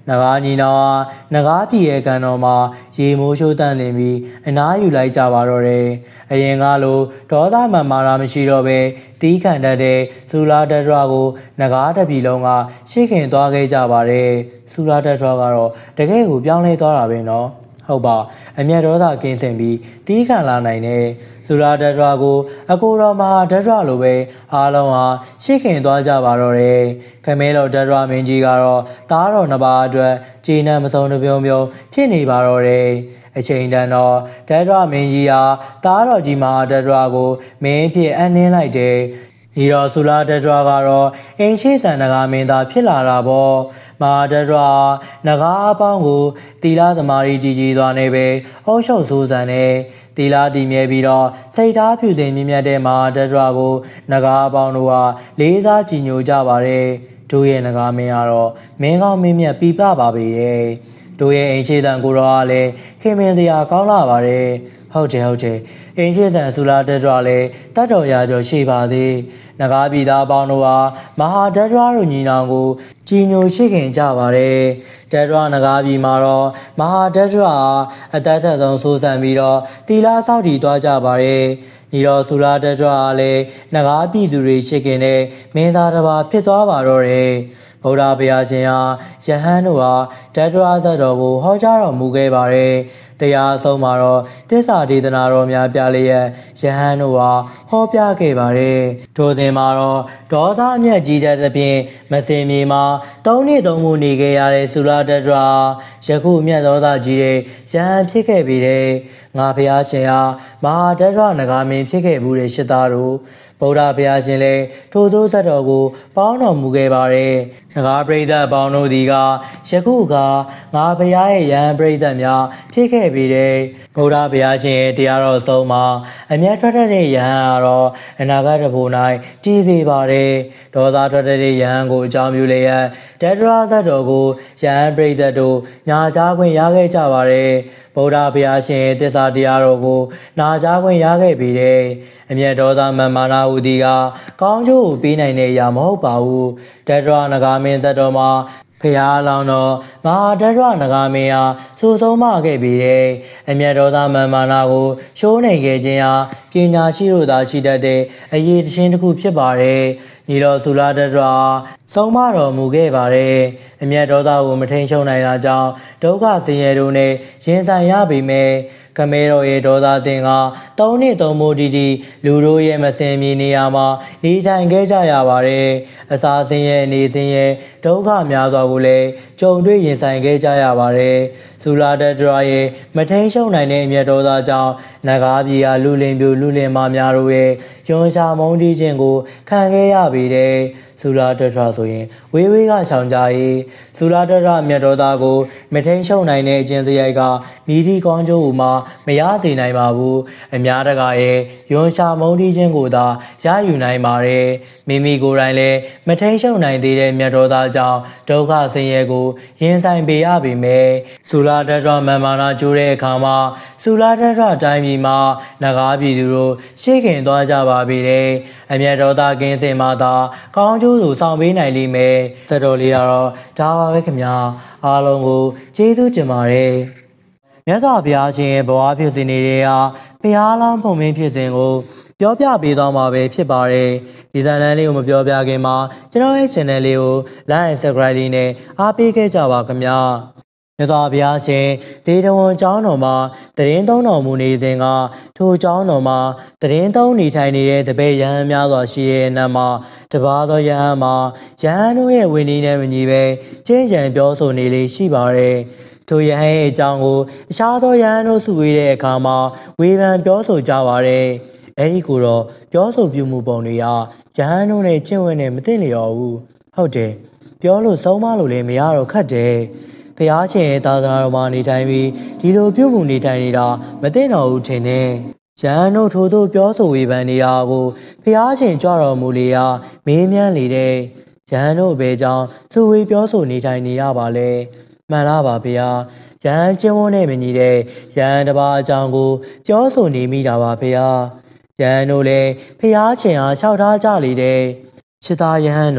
နဂါညီနောင်အားနဂါပြည်ရဲ့ကံတော်မှာရေမိုးရှိုးတန့်နေပြီးအနားယူလိုက်ကြပါတော့တယ်အရင်ကလိုဒေါသမန်မာရာမရှိတော့ပဲတီးခံတတ်တဲ့စူလာတက်ထရာကိုနဂါတပြည်လုံးကရှေ့ခင်သွားခဲ့ကြပါတယ်စူလာတက်ထရာကတော့တကယ်ကိုပြောင်းလဲသွားတာပဲနော်ဟုတ်ပါအမျက်ဒေါသကင်းစင်ပြီးတီးခံလာနိုင်တဲ့စူလာတက်ထရာကိုအကိုတော်မဟာတက်ထရာလိုပဲအားလုံးဟာရှေ့ခင်သွားကြပါတော့တယ်ခမဲတော်တက်ထရာမင်းကြီးကတော့တားတော်နှစ်ပါးအတွက်ဂျင်းနဲ့မစုံတစ်ပြုံပြုံဖြစ်နေပါတော့တယ်အချိန်တန်တော့တက်ထရာမင်းကြီးဟာတားတော်ကြီးမဟာတက်ထရာကိုမင်းဖြစ်အနှင်းလိုက်တယ်ဒီတော့စူလာတက်ထရာကတော့အင်းရှိဆန်နဂါမင်းသားဖြစ်လာတာပေါ့မဟာတက်ထရာနဂါအပေါင်းကိုတီလာသမားကြီးကြီးကြီးသွားနေပဲအုပ်ချုပ်ဆိုးစံနေတီလာတည်မြဲပြီးတော့စိတ်ထားဖြူစင်မြင့်မြတ်တဲ့မဟာတက်ထရာကိုနဂါအပေါင်းတို့ဟာလေးစားကြည်ညိုကြပါတယ်တို့ရဲ့နဂါမင်းကတော့မင်းကောင်းမင်းမြတ်ပြပပါပေရဲ့တို့ရဲ့အိမ်ရှိတန်ကိုတော့ကလည်းခင်မင်စရာကောင်းလာပါတယ်ဟုတ်တယ်ဟုတ်တယ်အိမ်ရှိတန်စူလာတက်ထရာလည်းတတ်တော်ရာကျော်ရှိပါသေးနဂါပြည်သားအပေါင်းတို့ဟာမဟာတက်ထရာတို့ညီနောင်ကိုကြည်ညိုရှိခင်ကြပါတယ်တက်ထရာနဂါပြည်မှာတော့မဟာတက်ထရာအသက်ထက်ဆုံးစိုးစံပြီးတော့တီလာဆောက်တည်သွားကြပါတယ်ညီတော်စူလာတက်ထရာလည်းနဂါပြည်သူတွေရှိခင်နဲ့မင်းသားတစ်ပါးဖြစ်သွားပါတော့တယ်ဗုဒ္ဓဘုရားရှင်ဟာယဟန်တို့ဟာတက်ထရာဇတ်တော်ကိုဟောကြားတော်မူခဲ့ပါတယ်တရားအဆုံးမှာတော့တစ္ဆာဒေသနာတော်များပြလျက်ယဟန်တို့ဟာဟောပြခဲ့ပါတယ်ထိုစဉ်မှာတော့ဒေါသအမျက်ကြီးတဲ့သဖြင့်မစင်မြေမှာသုံးနှစ်သုံးမှုနေခဲ့ရတဲ့စူလာတက်ထရာယခုအမျက်ဒေါသကြီးတဲ့ယဟန်ဖြစ်ခဲ့ပြီတဲ့ငါဘုရားရှင်ဟာမဟာတက်ထရာနဂါမင်းဖြစ်ခဲ့မှုတဲ့ရှစ်သားတို့ဗုဒ္ဓဘုရားရှင်လည်းထိုသို့ဇတ်တော်ကိုပေါင်းတော်မူခဲ့ပါတယ်။နဂါပရိသတ်ပေါင်းတို့သည်ကယခုကငါဘုရားရဲ့ယဟန်ပရိသတ်များဖြစ်ခဲ့ပြီတဲ့ဗုဒ္ဓဘုရားရှင်ရဲ့တရားတော်ဆုံးမှာအမျက်ထွက်တဲ့ယဟန်ကတော့အနာဂတ်တဘုံ၌တည်စေပါတယ်။ဒေါသထွက်တဲ့ယဟန်ကိုအကြောင်းပြုလျက်တက်ထရာဇတ်တော်ကိုယဟန်ပရိသတ်တို့ညာကြားခွင့်ရခဲ့ကြပါတယ်။ဗုဒ္ဓဘုရားရှင်ရဲ့သစ္စာတရားတော်ကိုနာကြားခွင့်ရခဲ့ပြီတဲ့အမျက်ဒေါသမန်မာနာဟူသည်ကကောင်းကျိုးကိုပေးနိုင်တဲ့အရာမဟုတ်ပါဘူးတက်ထရာနဂါမင်းသက်တော်မှာဖျားလောင်းတော်မဟာတက်ထရာနဂါမင်းဟာစူဆုံးမခဲ့ပြီတဲ့အမျက်ဒေါသမန်မာနာကိုရှိုးနိုင်ခဲ့ခြင်းဟာပညာရှိတို့သာရှိတတ်တဲ့အရေးတစ်ချင်းတစ်ခုဖြစ်ပါတယ်ညီတော်စူလာတက်ထရာဆုံးမတော်မူခဲ့ပါတယ်အမျက်ဒေါသကိုမထိန်ချုပ်နိုင်တာကြောင့်ဒုက္ခဆင်းရဲတို့နဲ့ရင်ဆိုင်ရပေမဲ့ကမဲတော်ရဲ့ဒေါသတင်ကသုံးနှစ်သုံးမိုးတီတီလူတို့ရဲ့မစင်မြေနေရာမှာနေထိုင်ခဲ့ကြရပါတယ်အစာဆင်းရဲနေဆင်းရဲဒုက္ခများစွာကိုလည်းကြုံတွေ့ရင်ဆိုင်ခဲ့ကြရပါတယ်စူလာတက်ထရာရဲ့မထိန်ရှုံနိုင်တဲ့အမျက်ဒေါသကြောင့်နဂါပြည်ဟာလူလင်ပြူလူလင်မများတို့ရဲ့ယွန်ရှာမုန်းတီးခြင်းကိုခံခဲ့ရပေတဲ့စူလာတက်ထရာဆိုရင်ဝေးဝေးကရှောင်ကြ၏စူလာတက်ထရာမြတ်တော်သားကိုမထိန်ရှုံနိုင်တဲ့အကျဉ်စရိုက်ကမိသည့်ကောင်းကျိုးမှမရစေနိုင်ပါဘူးအများတကာရဲ့ယွန်ရှာမုန်းတီးခြင်းကိုသာရယူနိုင်ပါတယ်မိမိကိုယ်တိုင်လည်းမထိန်ရှုံနိုင်သေးတဲ့မြတ်တော်သားကြောင့်ဒုက္ခဆင်းရဲကိုရင်ဆိုင်ပေရပေမဲ့စူလာတက်ထရာမန်မာနာကျိုးတဲ့အခါမှာစူလာတက်ထရာတိုင်းပြည်မှာနဂါပြည်သူတို့ရှေ့ခင်သွားကြပါပြီတဲ့အမျက်ဒေါသကင်းစင်မှသာကောင်းကျိုးကိုဆောင်ပေးနိုင်လိမ့်မယ်စတော်လေးကတော့ဒါပါပဲခင်ဗျာအားလုံးကိုကျေးဇူးတင်ပါတယ်မြတ်စွာဘုရားရှင်ရဲ့ဘဝဖြစ်စဉ်တွေဟာဘုရားလောင်းပုံမင်းဖြစ်စဉ်ကိုပြောပြပေးသွားမှာပဲဖြစ်ပါတယ်ဒီဇာတ်လမ်းလေးကိုမပြောပြခင်မှာကျွန်တော်ရဲ့ channel လေးကို like and subscribe လေးနဲ့အားပေးခဲ့ကြပါခင်ဗျာမြတ်စွာဘုရားရှင်ဒေတဝန်ကျောင်းတော်မှာတရင်သုံးတော်မူနေစဉ်ကထိုကျောင်းတော်မှာတရင်သုံးနေထိုင်နေတဲ့တပည့်ယဟန်များစွာရှိရဲ့နတ်မှာတပါးသောယဟန်မှာယဟန်တို့ရဲ့ဝိနည်းနဲ့မညီပဲကျင့်ကြံပြောဆိုနေလေရှိပါတယ်ထိုယဟန်ရဲ့အကြောင်းကိုအခြားသောယဟန်တို့စုဝေးတဲ့အခါမှာဝေဖန်ပြောဆိုကြပါတယ်အဲဒီကိုတော့ပြောဆိုပြမှုပုံတွေဟာယဟန်တို့နဲ့ကျင့်ဝတ်နဲ့မသိလျော်ဘူးဟုတ်တယ်ပြောလို့ဆုံးမလို့လည်းမရတော့ခက်တယ်ဘုရားရှင်ရဲ့သာသနာတော်မှာနေထိုင်ပြီးဒီလိုပြုမှုနေထိုင်နေတာမသိတော့ဘူးထင်တယ်။ယဟန်တို့ထို့သို့ပြောဆိုဝေဖန်နေရာကိုဘုရားရှင်ကြွတော်မူလေရာမေးမြန်းလေတဲ့ယဟန်တို့ဘယ်ကြောင့်သူဝေပြောဆိုနေထိုင်နေရပါလဲ။မှန်လားပါဗျာ။ယဟန်ကျင့်ဝတ်နဲ့မညီတဲ့ယဟန်တစ်ပါးအကြောင်းကိုပြောဆိုနေမိတာပါဗျာ။ယဟန်တို့လည်းဘုရားရှင်အားလျှောက်ထားကြလေတဲ့ချစ်သားယဟန်တို့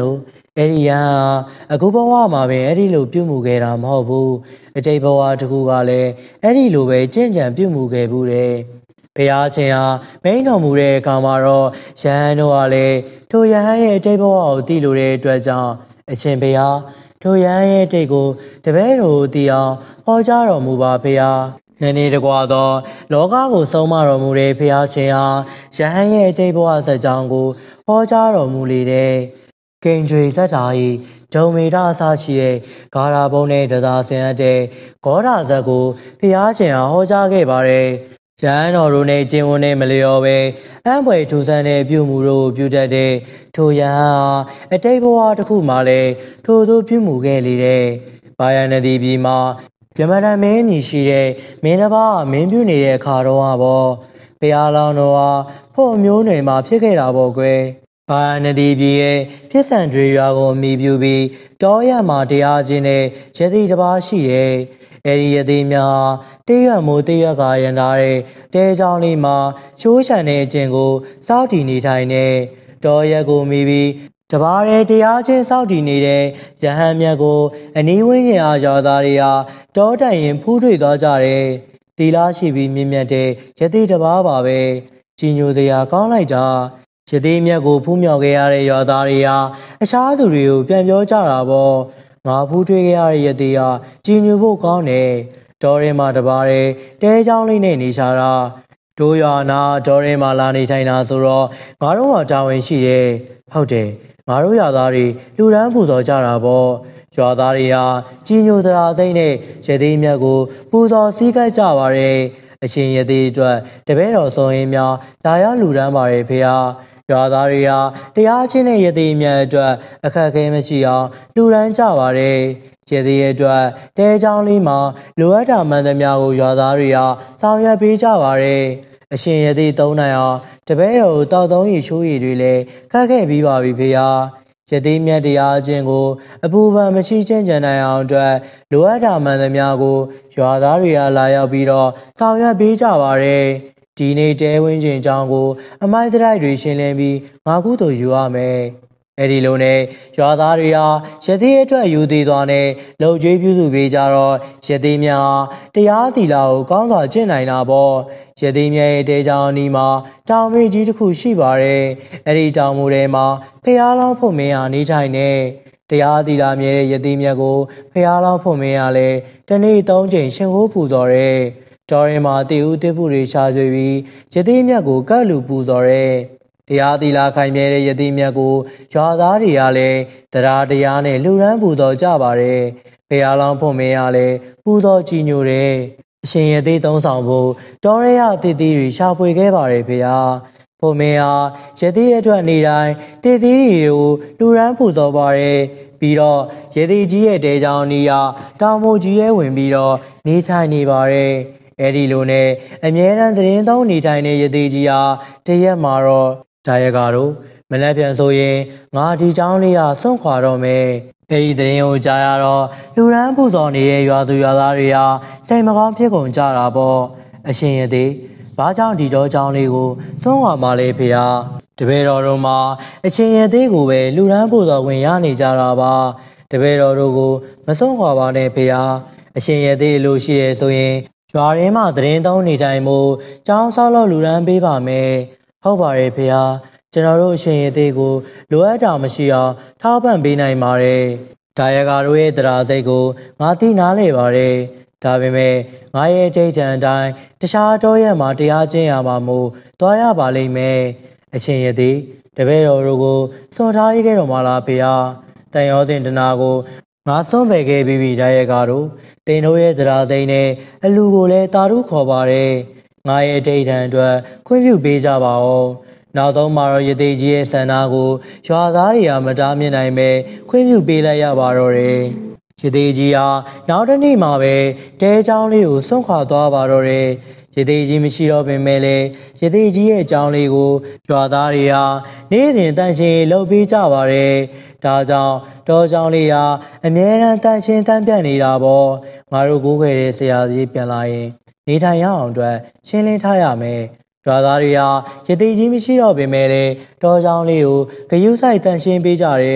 အဲ့ဒီရန်ဟာအခုဘဝမှာပဲအဲ့ဒီလိုပြုမှုခဲ့တာမဟုတ်ဘူးအတိတ်ဘဝတစ်ခုကလည်းအဲ့ဒီလိုပဲကြင်ကြံပြုမှုခဲ့ဘူးတဲ့ဘုရားရှင်ဟာမိန်တော်မူတဲ့အခါမှာတော့ယဟန်တို့ကလည်းထိုယဟန်ရဲ့အတိတ်ဘဝကိုသိလိုတဲ့အတွက်ကြောင့်အရှင်ဘုရားထိုယဟန်ရဲ့အတိတ်ကိုတပည့်တော်သိအောင်ဟောကြားတော်မူပါဘုရားနည်းနည်းတကွာသောလောကကိုဆုံးမတော်မူတဲ့ဘုရားရှင်ဟာယဟန်ရဲ့အတိတ်ဘဝဇာတ်ကြောင်းကိုဟောကြားတော်မူလေတဲ့ကိန်ကျွေဇတ်တာဤဒုံမေတအစရှိတဲ့ဂါရာဘုံနဲ့တစားဆင်အပ်တဲ့ဂေါရာဇတ်ကိုဘုရားရှင်ဟာဟောကြားခဲ့ပါတယ်။ရဟန်းတော်တို့နဲ့ကျင့်ဝတ်နဲ့မလျော်ပဲအံ့ဖွယ်ထူးဆန်းတဲ့ပြုမှုတို့ပြုတတ်တဲ့ထိုယဟန်ဟာအတိတ်ဘဝတစ်ခုမှလည်းထိုသို့ပြုမှုခဲ့လေတဲ့ဘာယနဒီပြည်မှာပြမရမင်းမြည်ရှိတဲ့မင်းတစ်ပါးမင်းပြုနေတဲ့အခါတော့ဟာပေါ့ဘုရားလောင်းတော်ဟာဖို့မျိုးနယ်မှာဖြစ်ခဲ့တာပေါ့ကွယ်ဘာနဒီပြည်ရဲ့ဖြစ်ဆံတွေရွာကိုအမိပြုပြီးတောရမှာတရားခြင်းနဲ့ယတိတစ်ပါးရှိရဲ့အဲဒီယတိများတေးရွမိုးတေးရွကရန်ထားတဲ့တဲချောင်းလေးမှာရှိုးချန်တဲ့အကျင့်ကိုစောင့်တည်နေထိုင်တဲ့တောရက်ကိုမိပြီးတပါးတဲ့တရားချင်းစောင့်တည်နေတဲ့ယဟန်မြတ်ကိုအနီးဝန်းကျင်အားရောက်သားတွေဟာတောတိုင်ရင်ဖူးထွေသွားကြတယ်တီလာရှိပြီးမြင့်မြတ်တဲ့ယတိတစ်ပါးပါပဲကြီးညိုစရာကောင်းလိုက်တာယတိမြတ်ကိုဖူးမြော်ခဲ့ရတဲ့ရွာသားတွေဟာအခြားသူတွေကိုပြန်ပြောကြတာပေါ့ငါဖူးထွေးခဲ့ရတဲ့ယတိဟာကြီးညိုဖို့ကောင်းတယ်တောထဲမှာတပါးတဲ့တဲချောင်းလေးနဲ့နေရှာတာတို့ရွာနာတောထဲမှာလာနေထိုင်တာဆိုတော့ငါတို့မှာတာဝန်ရှိတယ်ဟုတ်တယ်ငါတို့ရွာသားတွေလူရန်ပူဇော်ကြတာပေါ့ရွာသားတွေဟာကြီးညိုသရာစိတ်နဲ့ယတိမြတ်ကိုပူဇော်စည်းကပ်ကြပါတယ်အရှင်ယတိအတွက်တပည့်တော်ဆုံးရင်များလာရောက်လူရန်ပါတယ်ဖေဟာရွာသားတွေဟာတရားချင်းတဲ့ယတိမြတ်အတွက်အခက်အခဲမရှိအောင်လူရန်ကြပါတယ်ယတိရဲ့အတွက်တဲချောင်းလေးမှာလိုအပ်တာမှန်သမျှကိုရွာသားတွေဟာဆောင်ရွက်ပေးကြပါတယ်အရှင်ယတိသုံးနိုင်အောင်တပည့်တော်တောက်သုံးရီချိုးရီတွေလည်းခတ်ခဲ့ပြီးပါပြီဖေဟာယတိမြတ်တရားချင်းကိုအပူပန်မရှိချင်းကြံနိုင်အောင်အတွက်လိုအပ်တာမှန်သမျှကိုရွာသားတွေကလာရောက်ပြီးတော့ဆောင်ရွက်ပေးကြပါတယ်ဒီနေ့တဲဝင်းကျင်အကြောင်းကိုအမိုက်စရိုက်တွေရှင်းလင်းပြီးငါကုသိုလ်ယူရမယ်အဲ့ဒီလိုနဲ့ရွာသားတွေဟာယတိအတွက်ယူသေးသွားနဲ့လှုပ်ကြွေးပြုစုပေးကြတော့ယတိမြတ်တရားသီလကိုကောင်းစွာကျင့်နိုင်တာပေါ့ယတိမြတ်ရဲ့တဲချောင်းအနီးမှာတောင်မေကြီးတစ်ခုရှိပါတယ်အဲ့ဒီတောင်မူထဲမှာဖျားလောင်းဖို့မင်းဟာနေထိုင်နေတရားသီလမြဲတဲ့ယတိမြတ်ကိုဖျားလောင်းဖို့မင်းဟာလည်းတနေ့သုံးချိန်ရှင်ခိုးပူတော်တယ်တော်ရင်မှာတေဦးတေဖို့တွေရှားဆွေပြီးယတိမြတ်ကိုကတ်လူပူတော်တယ်တရားသီလခိုင်မြဲတဲ့ယတိမြတ်ကိုရွာသားတွေကလည်းတရားတရားနဲ့လူရန်ပူတော်ကြပါတယ်ဖျားလောင်းဖို့မင်းဟာလည်းပူတော်ကြည်ညိုတယ်အရှင်ယတိသုံးဆောင်ဖို့တော်ရရတည်တည်တွေရှာဖွေခဲ့ပါတယ်ဖေဟာဖို့မင်းဟာယတိအတွက်နေတိုင်းတည်တည်တွေကိုလူရန်ပူတော်ပါတယ်ပြီးတော့ယတိကြီးရဲ့တဲချောင်းနီးရတောင်မိုကြီးရဲ့ဝင်ပြီးတော့နေထိုင်နေပါတယ်အဲ့ဒီလိုနဲ့အမြဲတမ်းသတင်းသုံးနေထိုင်တဲ့ယတိကြီးဟာတရက်မှာတော့ဒါရကတို့မနေ့ပြန်ဆိုရင်ငါဒီချောင်းလေးကစွန့်ခွာတော့မယ်အဲ့ဒီသတင်းကိုကြားရတော့လူရန်ပူဇော်နေတဲ့ရွာသူရွာသားတွေဟာစိတ်မကောင်းဖြစ်ကုန်ကြတာပေါ့အရှင်ယတိဘာကြောင့်ဒီတော့ချောင်းလေးကိုသွန်းဝါမှလဲဖေဟာတပည့်တော်တို့မှာအရှင်ယတိကိုပဲလူရန်ပူဇော်ဝင်ရနေကြတာပါတပည့်တော်တို့ကိုမစွန့်ခွာပါနဲ့ဖေဟာအရှင်ယတိလိုရှိရဆိုရင်ရွာထဲမှာသတင်းသုံးနေထိုင်မှုကျောင်းဆောက်လို့လူရန်ပေးပါမယ်ဟုတ်ပါတယ်ဖေဟာကျွန်တော်တို့အရှင်ယတိကိုလိုအပ်တာမရှိအောင်ထောက်ပံ့ပေးနိုင်ပါတယ်ဒါယကာတို့ရဲ့တရားစိတ်ကိုငါသိနားလေပါတယ်ဒါပေမဲ့ငါရဲ့ကြိတ်ကြံအတိုင်းတခြားတော့ရဲ့မှာတရားကျင့်ရမှာမို့တွားရပါလိမ့်မယ်အရှင်ယတိတပည့်တော်တို့ကိုစွန့်ထားရခဲ့တော်မှာလားဖေဟာတန်ရောစဉ်တနာကိုငါစွန့်ပယ်ခဲ့ပြီးပြီဒါယကာတို့တင်တို့ရဲ့တရားစိတ်နဲ့အလူကိုလည်းတာရုခေါ်ပါတယ်ငါရဲ့ဒိဋ္ဌံအတွက်ခွင့်ပြုပေးကြပါဦးနောက်ဆုံးမှာတော့ယတိကြီးရဲ့ဆန္ဒကိုရွာသားတွေကမတားမြင်နိုင်ပဲခွင့်ပြုပေးလိုက်ရပါတော့တယ်ယတိကြီးဟာနောက်တစ်နေ့မှာပဲတဲချောင်းလေးကိုစွန့်ခွာသွားပါတော့တယ်ယတိကြီးမရှိတော့ပင်မဲ့လေယတိကြီးရဲ့အကြောင်းလေးကိုရွာသားတွေဟာနေ့စဉ်တန်ရှင်းလုပ်ပေးကြပါတယ်ဒါကြောင့်တောချောင်းလေးဟာအမြဲတမ်းတန်ရှင်းတန်းပြတ်နေတာပေါ့ငါတို့ကိုးခွေတဲ့ဆရာကြီးပြန်လာရင်နေထိုင်ရအောင်အတွက်ရှင်းလင်းထားရမယ်ရွာသားတွေဟာယတိကြီးမရှိတော့ပင်မဲ့လေတောချောင်းလေးကိုဂယုစိုက်တန်ရှင်းပေးကြတယ်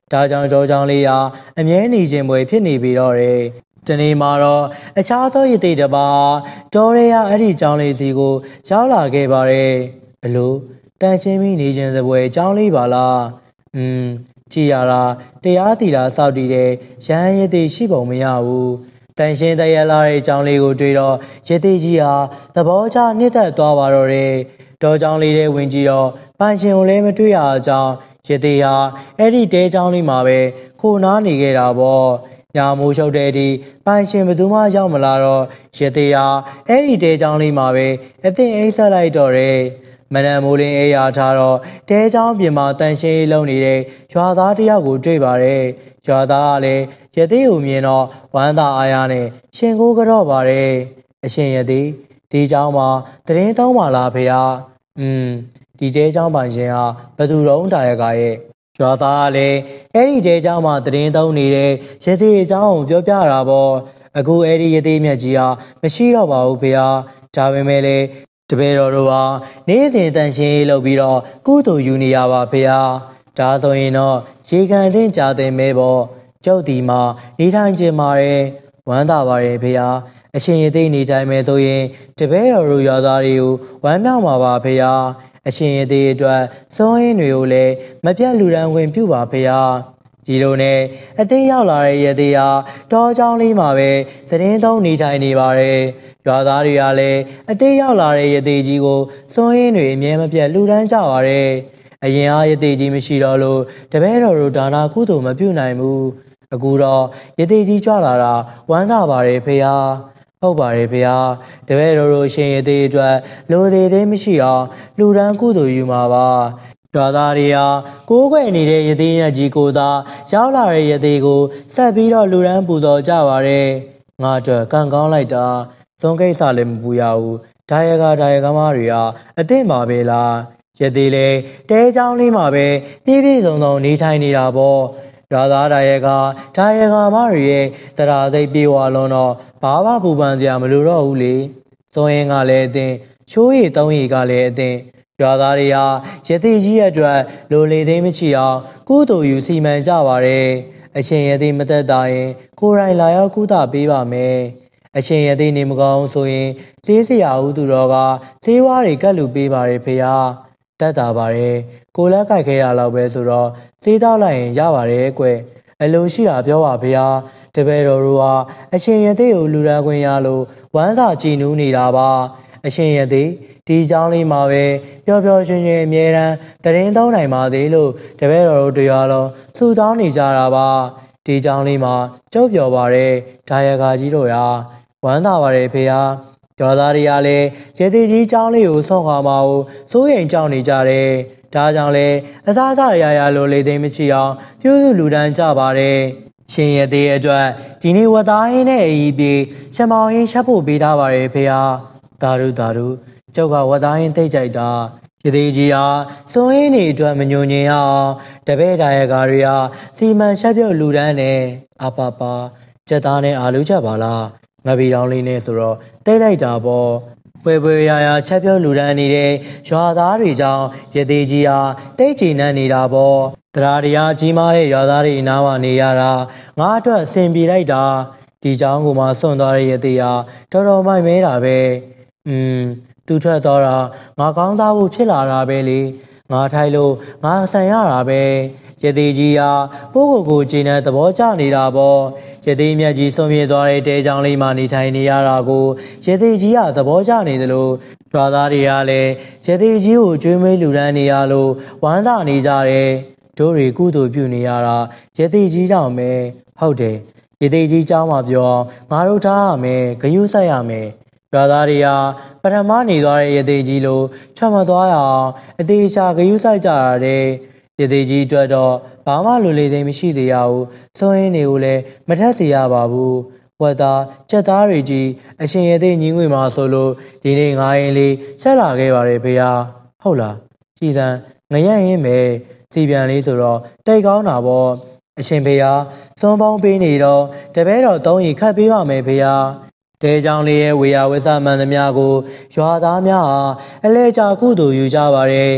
ဒါကြောင့်ကြောကြောင့်လေးဟာအမြဲနေခြင်းပွဲဖြစ်နေပြီးတော့တယ်။ဒီနေ့မှာတော့အခြားသောယတိတစ်ပါးတော်ရဲရအဲ့ဒီကြောင်းလေးစီကိုရောက်လာခဲ့ပါတယ်။ဘလို့တန်ချင်းပြီးနေခြင်းစပွဲကြောင်းလေးပါလား။อืมကြည်ရတာတရားတီတာစောက်တည်တဲ့ရဟန်းယတိရှိပုံမရဘူး။တန်ရှင်းတရလာတဲ့အကြောင်းလေးကိုတွေ့တော့ယတိကြီးဟာသဘောကျနှစ်သက်သွားပါတော့တယ်။တော်ကြောင်းလေးတဲ့ဝင်ကြည့်တော့ပန်ရှင်ကိုလည်းမတွေ့ရအောင်ကြောင်းယတိဟာအဲ့ဒီတဲကြောင်းလေးမှာပဲခိုနားနေခဲ့တာပေါ့။ညာမိုးရှုပ်တဲ့အထိပန်ရှင်ဘယ်သူမှရောက်မလာတော့ယတိဟာအဲ့ဒီတဲကြောင်းလေးမှာပဲအသင်အိတ်ဆက်လိုက်တော့တယ်။မနက်မိုးလင်းအေးရထားတော့တဲချောင်းပြင်မှာတန်ရှင်းလုံးနေတဲ့ရွာသားတယောက်ကိုတွေ့ပါတယ်။ရွာသားကလည်းယတိကိုမြင်တော့ဝမ်းသာအားရနဲ့ရှင်ကိုကြော့ပါတယ်။အရှင်ယတိဒီเจ้าမှာတရင်တောင်းပါလားဖေဟာ။อืมဒီတဲเจ้าပိုင်ရှင်ဟာဘသူတော်တာရကရဲ့ရွာသားကလည်းအဲ့ဒီတဲเจ้าမှာတရင်တောင်းနေတဲ့ယတိအကြောင်းကိုပြောပြတာပေါ့။အခုအဲ့ဒီယတိမြတ်ကြီးဟာမရှိတော့ပါဘူးဖေဟာ။ဒါပေမဲ့လည်းတပည့်တော်တို့ဟာနေ့စဉ်တန်ရှင်းလုပ်ပြီးတော့ကုသိုလ်ယူနေရပါဖေဟာ။ဒါဆိုရင်တော့ရေကန်သိကြတဲ့မဲပေါ့ကျုပ်ဒီမှာနေထိုင်ခြင်းပါတယ်ဝမ်းသာပါတယ်ဖေဟာ။အရှင်ရသိနေထိုင်မယ်ဆိုရင်တပည့်တော်တို့ရွာသားတွေကိုဝမ်းမြောက်ပါပါဖေဟာ။အရှင်ရသိအတွက်စွန့်ရင်းတွေကိုလည်းမပြတ်လူရန်ဝင်ပြုပါဖေဟာ။ဒီလိုနဲ့အသိရောက်လာတဲ့ရသိဟာတောเจ้าလေးမှာပဲသတင်းသုံးနေထိုင်နေပါတယ်။ရွာသားတွေကလည်းအသေးရောက်လာတဲ့ယတိကြီးကိုစွန့်ရင်းတွေအမြဲမပြတ်လှူဒန်းကြပါတယ်။အရင်အားယတိကြီးမရှိတော့လို့တပည့်တော်တို့ဒါနာကုသိုလ်မပြုနိုင်ဘူး။အခုတော့ယတိကြီးကြွလာတာဝမ်းသာပါတယ်ဖေဟာ။ဟုတ်ပါတယ်ဖေဟာ။တပည့်တော်တို့ရှင်ယတိအတွက်လိုသေးသေးမရှိအောင်လှူဒန်းကုသိုလ်ယူမှာပါ။ရွာသားတွေဟာကိုးကွယ်နေတဲ့ယတိရကြီးကိုသာရောက်လာတဲ့ယတိကိုဆက်ပြီးတော့လှူဒန်းပူဇော်ကြပါတယ်။ငါအတွက်ကံကောင်းလိုက်တာသုံးကိစ္စလည်းမပူရဘူးဒါရကဒါရကမတွေကအသင့်ပါပဲလားရသေးလေတဲချောင်းလေးမှာပဲပြည့်ပြည့်စုံစုံနေထိုင်နေတာပေါ့ရွာသားဒါရကဒါရကမတွေရဲ့တရားစိတ်ပြေဝလွန်တော့ဘာမှပူပန်စရာမလိုတော့ဘူးလေသုံးရင်ကလည်းအသင့်ချိုးရည်သုံးရည်ကလည်းအသင့်ရွာသားတွေဟာရသေးကြီးရဲ့အတွက်လိုလေသိမ်းမချီအောင်ကုသိုလ်ယူစီမံကြပါတယ်အရှင်ရသေးမသက်တာရင်ကိုယ်တိုင်လာရောက်ကုသပေးပါမယ်အရှင်ရသေးနေမကောင်းဆိုရင်သေးစရာဦးသူတော်ကသေးဝါးတွေကတ်လူပေးပါရဖေဟာတတ်တာပါတယ်ကိုလက်ကြိုက်ခဲရတော့ပဲဆိုတော့သေးတော့လိုက်ရင်ရပါတယ်ကွအလိုရှိတာပြောပါဖေဟာတပည့်တော်တို့ဟာအရှင်ရသေးကိုလူရန်ခွင့်ရလို့ဝမ်းသာကြည်နူးနေတာပါအရှင်ရသေးဒီเจ้าလေးမှာပဲပျော်ပျော်ရွှင်ရွှင်အမြဲတမ်းတရင်သုံးနိုင်ပါသေးလို့တပည့်တော်တို့တရားလုံးသူ့တောင်းနေကြတာပါဒီเจ้าလေးမှာကြုတ်ပြော်ပါတယ်ဒါရကာကြီးတို့ရာဝမ်းသာပါတယ်ဖေဟာကျော်သားတွေကလည်းရေသေးကြီးเจ้าလေးကိုဆွန့်ခွာမအောင်စိုးရိမ်ကြောက်နေကြတယ်ဒါကြောင့်လဲအစားအစာရရလိုလေသိမ်းမချီအောင်ပြုစုလူဒန်းကြပါတယ်ရှင်ရသေးအတွက်ဒီနေ့ဝတ်သားရင်းနဲ့အီးပြေရှမောင်ရင်းချက်ဖို့ပေးထားပါတယ်ဖေဟာဒါရုဒါရုကျုပ်ကဝတ်သားရင်းသိကြိုက်တာရသေးကြီးဟာစွန့်ရင်းနေအတွက်မညွန်ညင်အောင်တပည့်ဒါရကာတွေဟာစီမံချက်ပြုတ်လူဒန်းနဲ့အပါပါစက်သားနဲ့အာလူချက်ပါလားငါဘီတောင်းလေးနဲ့ဆိုတော့တိတ်လိုက်တာပေါ့ပွဲပွဲရရချက်ပြုတ်လူဒန်းနေတဲ့ရွာသားတွေကြောင့်ရသေးကြီးဟာတိတ်ချီနှံ့နေတာပေါ့တရားတရားကြီးမားတဲ့ရွာသားတွေအနားမှာနေရတာငါအတွက်အဆင်ပြေလိုက်တာဒီเจ้าကိုမှစွန့်သွားတဲ့ရသေးဟာတော်တော်မိုက်မဲတာပဲอืมသူထွက်သွားတာငါကောင်းသားဖို့ဖြစ်လာတာပဲလေငါထိုက်လို့ငါဆန်ရတာပဲရသေးကြီးဟာပိုးကိုကိုကျင်းတဲ့သဘောကျနေတာပေါ့ရသေးမြတ်ကြီးဆွန်ပြေသွားတဲ့တဲချောင်းလေးမှာနေထိုင်နေရတာကိုရသေးကြီးကသဘောကျနေသလိုရွာသားတွေကလည်းရသေးကြီးကိုကျွေးမွေးလူဒန်းနေရလို့ဝမ်းသာနေကြတယ်တို့တွေကုသိုလ်ပြုနေရတာရသေးကြီးကြောင့်ပဲဟုတ်တယ်ရသေးကြီးเจ้าမှာပြောငါတို့ထားရမယ်ဂယုစိုက်ရမယ်ရွာသားတွေကပထမနေသွားတဲ့ရသေးကြီးလိုထွက်မသွားရအောင်အသေးချာဂယုစိုက်ကြရတယ်ရသေးကြီးအတွက်တော့ဘာမှလူလေသိမ်းမရှိသေးရဘူးစွန့်ရင်းတွေကိုလည်းမထက်စေရပါဘူးဝတ်သားကြက်သားတွေကြီးအရှင်ရသေးညီငွေမှာဆိုလို့ဒီနေ့ငါရင်လေးဆက်လာခဲ့ပါတယ်ဖေဟာဟုတ်လားကြည်စံငရက်ရင်းမယ်စီပြန်လေးဆိုတော့တိတ်ကောင်းတာပေါ့အရှင်ဖေဟာစွန့်ပေါင်းပေးနေတော့တပည့်တော်သုံးရီခတ်ပေးပါမယ်ဖေဟာတဲချောင်းလေးရဲ့ဝေယဝိသမှန်သမျှကိုရွာသားများဟာအလဲကျကုသိုလ်ယူကြပါတယ်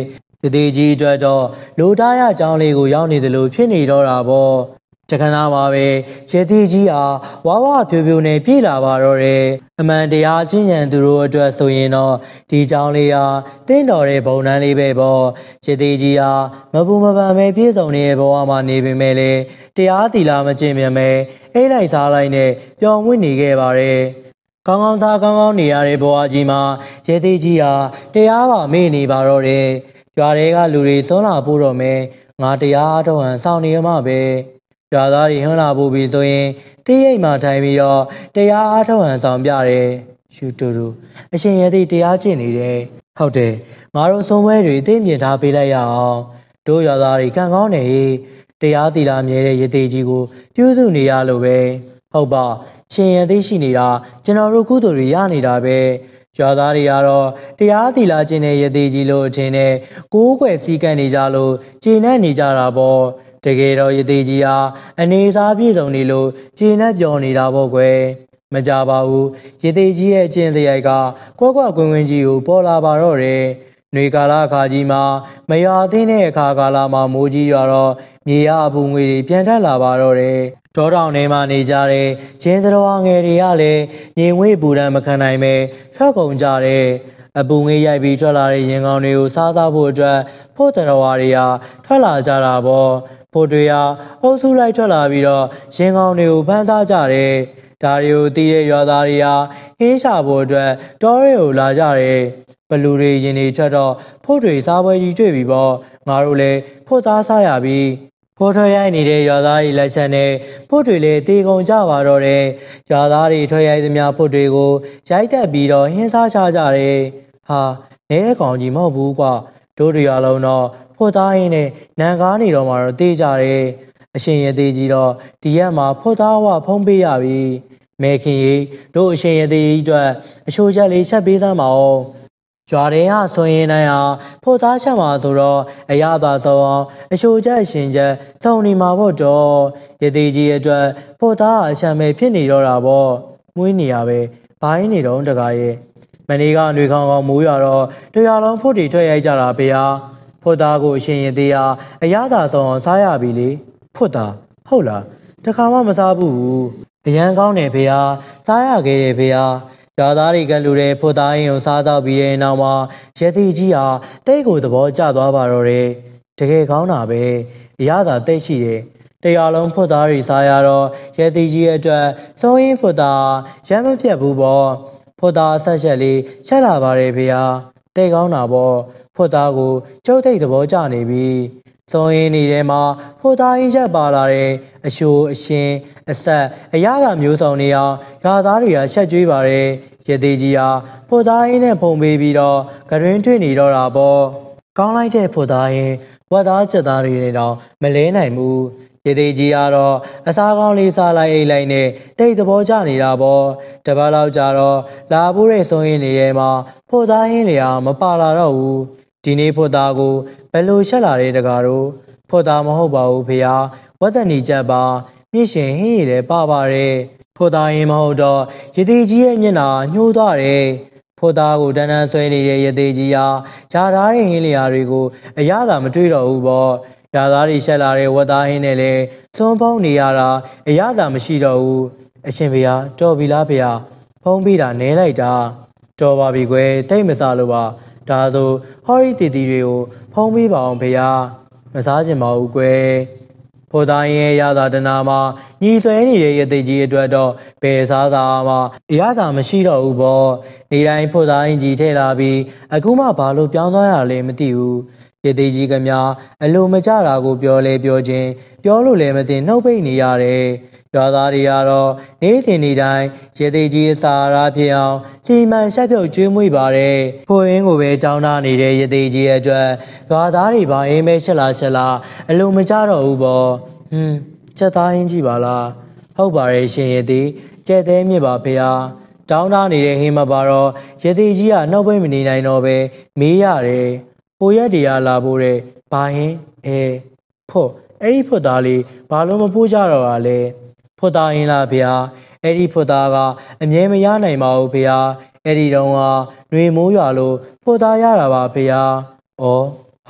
ယတိကြီးအတွက်တော့လူသားရကြောင်းလေးကိုရောက်နေတယ်လို့ဖြစ်နေတော့တာပေါ့တခဏမှာပဲယတိကြီးဟာဝါဝဖြိုးဖြိုးနဲ့ပြေးလာပါတော့တယ်အမှန်တရားချင်းရန်သူတို့အတွက်ဆိုရင်တော့ဒီကြောင်းလေးဟာတင်းတော်တဲ့ဘုံတန်းလေးပဲပေါ့ယတိကြီးဟာမပူမပန်ပဲပြေးဆောင်နေတဲ့ဘဝမှာနေပေမဲ့လေတရားသီလမကျင့်မြန်ပဲအိတ်လိုက်စားလိုက်နဲ့ပျော်မွေ့နေခဲ့ပါတယ်ကောင်းကောင်းသားကောင်းကောင်းနေရတဲ့ဘဝကြီးမှာရဲသေးကြီးဟာတရားပါမေ့နေပါတော့တယ်။ကြွားတွေကလူတွေသွန်းလာဖို့တော့မယ်ငါတရားအားထုတ်ဟန်စောင့်နေရမှာပဲ။ကြွားသားတွေဟွန်းလာဖို့ပြီဆိုရင်တိရိတ်မှထိုင်ပြီးတော့တရားအားထုတ်ဟန်ဆောင်ပြတယ်။ရှူတူတူအရှင်ရဲသေးတရားကျင့်နေတယ်။ဟုတ်တယ်ငါတို့ဆုံးပွဲတွေသိမြင်ထားပေးလိုက်ရအောင်။တို့ရွာသားတွေကံကောင်းနေတရားသီလမြဲတဲ့ရဲသေးကြီးကိုပြုစုနေရလို့ပဲ။ဟုတ်ပါရှင်ရသေးရှိနေတာကျွန်တော်တို့ကုသိုလ်တွေရနေတာပဲရွာသားတွေကတော့တရားသီလကျင့်တဲ့ယတိကြီးလို့အထင်နဲ့ကိုးကွယ်စည်းကမ်းနေကြလို့ကျေနပ်နေကြတာပေါ့တကယ်တော့ယတိကြီးဟာအနေစားပြည့်စုံနေလို့ကျေနပ်ပျော်နေတာပေါ့ကွယ်မကြပါဘူးယတိကြီးရဲ့အကျင့်စရိုက်ကကွက်ကွက်ကွင်းကွင်းကြီးကိုပေါ်လာပါတော့တယ်ຫນွေကာလအခါကြီးမှာမရွာသင်းတဲ့အခါကာလမှာမိုးကြီးရွာတော့မြေရအပူငွေတွေပြန်ထက်လာပါတော့တယ်တောတောင်ထဲမှာနေကြတဲ့ရင်းတော်ငယ်တွေကလည်းငြိမ်ဝေးပူဒဏ်မခံနိုင်ပဲထွက်ကုန်ကြတဲ့အပူငွေရိုက်ပြီးထွက်လာတဲ့ရင်ကောင်းတွေကိုစားစားဖို့အတွက်ဖို့တော်ဝါတွေဟာထွက်လာကြတာပေါ့ဖို့တွေဟာအုပ်စုလိုက်ထွက်လာပြီးတော့ရင်ကောင်းတွေကိုဖမ်းသားကြတယ်ဒါတွေကိုတီးတဲ့ရွာသားတွေဟာဟင်းရှာဖို့အတွက်တောတွေကိုလာကြတယ်ဘလူတွေရင်တွေထွက်တော့ဖို့တွေစားပွဲကြီးတွေ့ပြီပေါ့ငါတို့လည်းဖို့သားစားရပြီဖိုးထွက်ရိုက်နေတဲ့ရွာသားတွေလက်ချက်နဲ့ဖို့တွေလည်းတေကုန်ကြပါတော့တယ်ရွာသားတွေထွက်ရိုက်သမျှဖို့တွေကိုရိုက်တက်ပြီးတော့ဟင်းစားချကြတယ်ဟာနေတဲ့ကောင်ကြီးမဟုတ်ဘူးကွာတို့တွေအလုံးတော့ဖို့သားရင်းနဲ့နံကားနေတော့မှတော့တေးကြတယ်အရှင်ရသေးကြီးတော့ဒီရက်မှာဖို့သားဝဖုံးပေးရပြီမဲခင်ကြီးတို့အရှင်ရသေးကြီးအတွက်အချိုးချက်လေးချက်ပေးသမ်းပါအောင်ရွာထဲကဆွရင်တိုင်းဟာဖို့သားချက်မှာဆိုတော့အရသာဆုံးအောင်အချိုချက်ရှင်ချက်သုံးနေမှာပေါ့တော့ရသေးကြီးအတွက်ဖို့သားအချမ်းပဲဖြစ်နေတော့တာပေါ့မွေးနေရပဲဘိုင်းနေတော့တကားရဲ့မနေ့ကຫນွေခေါင်ကောင်မိုးရွာတော့တရားလုံးဖို့တွေထွက်ရိုက်ကြတာဖေဟာဖို့သားကိုအရှင်ရသေးဟာအရသာဆုံးအောင်စားရပြီလေဖို့သားဟုတ်လားတခါမှမစားဘူးအရန်ကောင်းတယ်ဖေဟာစားရခဲ့တယ်ဖေဟာရွာသားတွေကလူတွေဖို့သားရင်ကိုစားတော့ပြီးတဲ့နောက်မှာရဲသီကြီးဟာတိတ်ကိုသဘောကျသွားပါတော့တယ်တကယ်ကောင်းတာပဲအရသာတိတ်ရှိတယ်တရားလုံးဖို့သားတွေစားရတော့ရဲသီကြီးရဲ့အတွက်သုံးရင်ဖို့သားရမ်းမပြတ်ဘူးပေါ့ဖို့သားဆက်ချက်လေးချက်လာပါတယ်ဖေဟာတိတ်ကောင်းတာပေါ့ဖို့သားကိုကျုပ်တိတ်သဘောကျနေပြီသုံးရင်နေထဲမှာဖို့သားရင်ချက်ပါလာတဲ့အရှိုးအရှင်အဆက်အရသာမျိုးစုံနေအောင်ရွာသားတွေကချက်ကျွေးပါတယ်ရသေးကြီးဟာဖို့သားရင်နဲ့ဖုံပေးပြီးတော့ကတွင်ထွေနေတော့တာပေါ့ကောင်းလိုက်တဲ့ဖို့သားရင်ဝက်သားချက်သားတွေနဲ့တော့မလဲနိုင်ဘူးရသေးကြီးကတော့အစားကောင်းလေးစားလိုက်အိတ်လိုက်နဲ့တိတ်သဘောကျနေတာပေါ့တပတ်လောက်ကြာတော့လာဖို့တဲ့ဆုံးရင်နေရဲမှာဖို့သားရင်လေဟာမပါလာတော့ဘူးဒီနေ့ဖို့သားကိုဘယ်လိုချက်လာတဲ့တကားတို့ဖို့သားမဟုတ်ပါဘူးဖေဟာဝတ်တဏီချက်ပါမြင့်ရှင်ဟင်းရည်လည်းပါပါတယ်ဖို့သားရင်မဟုတ်တော့ရသေးကြီးရဲ့မျက်နှာညှိုးသွားတယ်ဖို့သားကိုတန်းတန်းဆွဲနေတဲ့ရသေးကြီးဟာဂျာထားတဲ့ဟင်းလျာတွေကိုအရသာမတွေ့တော့ဘူးပေါ့ဂျာသားတွေရှက်လာတဲ့ဝတ်သားဟင်းနဲ့လည်းသွန်းဖုံးနေရတာအရသာမရှိတော့ဘူးအရှင်ဖေဟာတော်ပြီလားဖေဟာဖုံးပြီးတာနဲလိုက်တာတော်ပါပြီကွယ်တိတ်မစားလို့ပါဒါဆိုဟော်ရီတီတီတွေကိုဖုံးပေးပါအောင်ဖေဟာမစားချင်ပါဘူးကွယ်ဖို့သားရင်ရသာတနာမှာညီဆွဲနေတဲ့ရသေးကြီးအတွက်တော့ဘယ်စားသာမှအရသာမရှိတော့ဘူးပေါ့နေတိုင်းဖို့သားရင်ကြီးထဲလာပြီးအခုမှဘာလို့ပြောင်းသွားရလဲမသိဘူးရသေးကြီးကများအလိုမကျတာကိုပြောလဲပြောခြင်းပြောလို့လည်းမသိနှုတ်ပိတ်နေရတယ်ရွာသားတွေကတော့နေ့စဉ်နေ့တိုင်းရသေးကြီးအစာအားဖြစ်အောင်စီမံဆက်ပြုတ်ကျွေးမွေးပါတယ်ဖိုးရင်းကိုပဲတောင်းတနေတဲ့ရသေးကြီးရဲ့အတွက်ရွာသားတွေဘာအင်းမဲချက်လာချက်လာအလိုမကျတော့ဘူးပေါ့ဟွန်းချက်သားရင်းကြည့်ပါလားဟုတ်ပါတယ်ရှင်ရသေးကျဲသေးမြစ်ပါဖေဟာတောင်းတနေတဲ့ဟင်းမပါတော့ရသေးကြီးကနှုတ်ပိတ်မနေနိုင်တော့ပဲမေးရတယ်ပိုရက်တရားလာဖို့တဲ့ဘာဟင်းအဲဖို့အဲ့ဒီဖို့သားလေးဘာလို့မပိုးကြတော့တာလဲဖို့သားရင်လားဖေဟာအဲ့ဒီဖို့သားကအမြဲမရနိုင်ပါဘူးဖေဟာအဲ့ဒီတုန်းကຫນွေမိုးရွာလို့ဖို့သားရတာပါဖေဟာဩဟ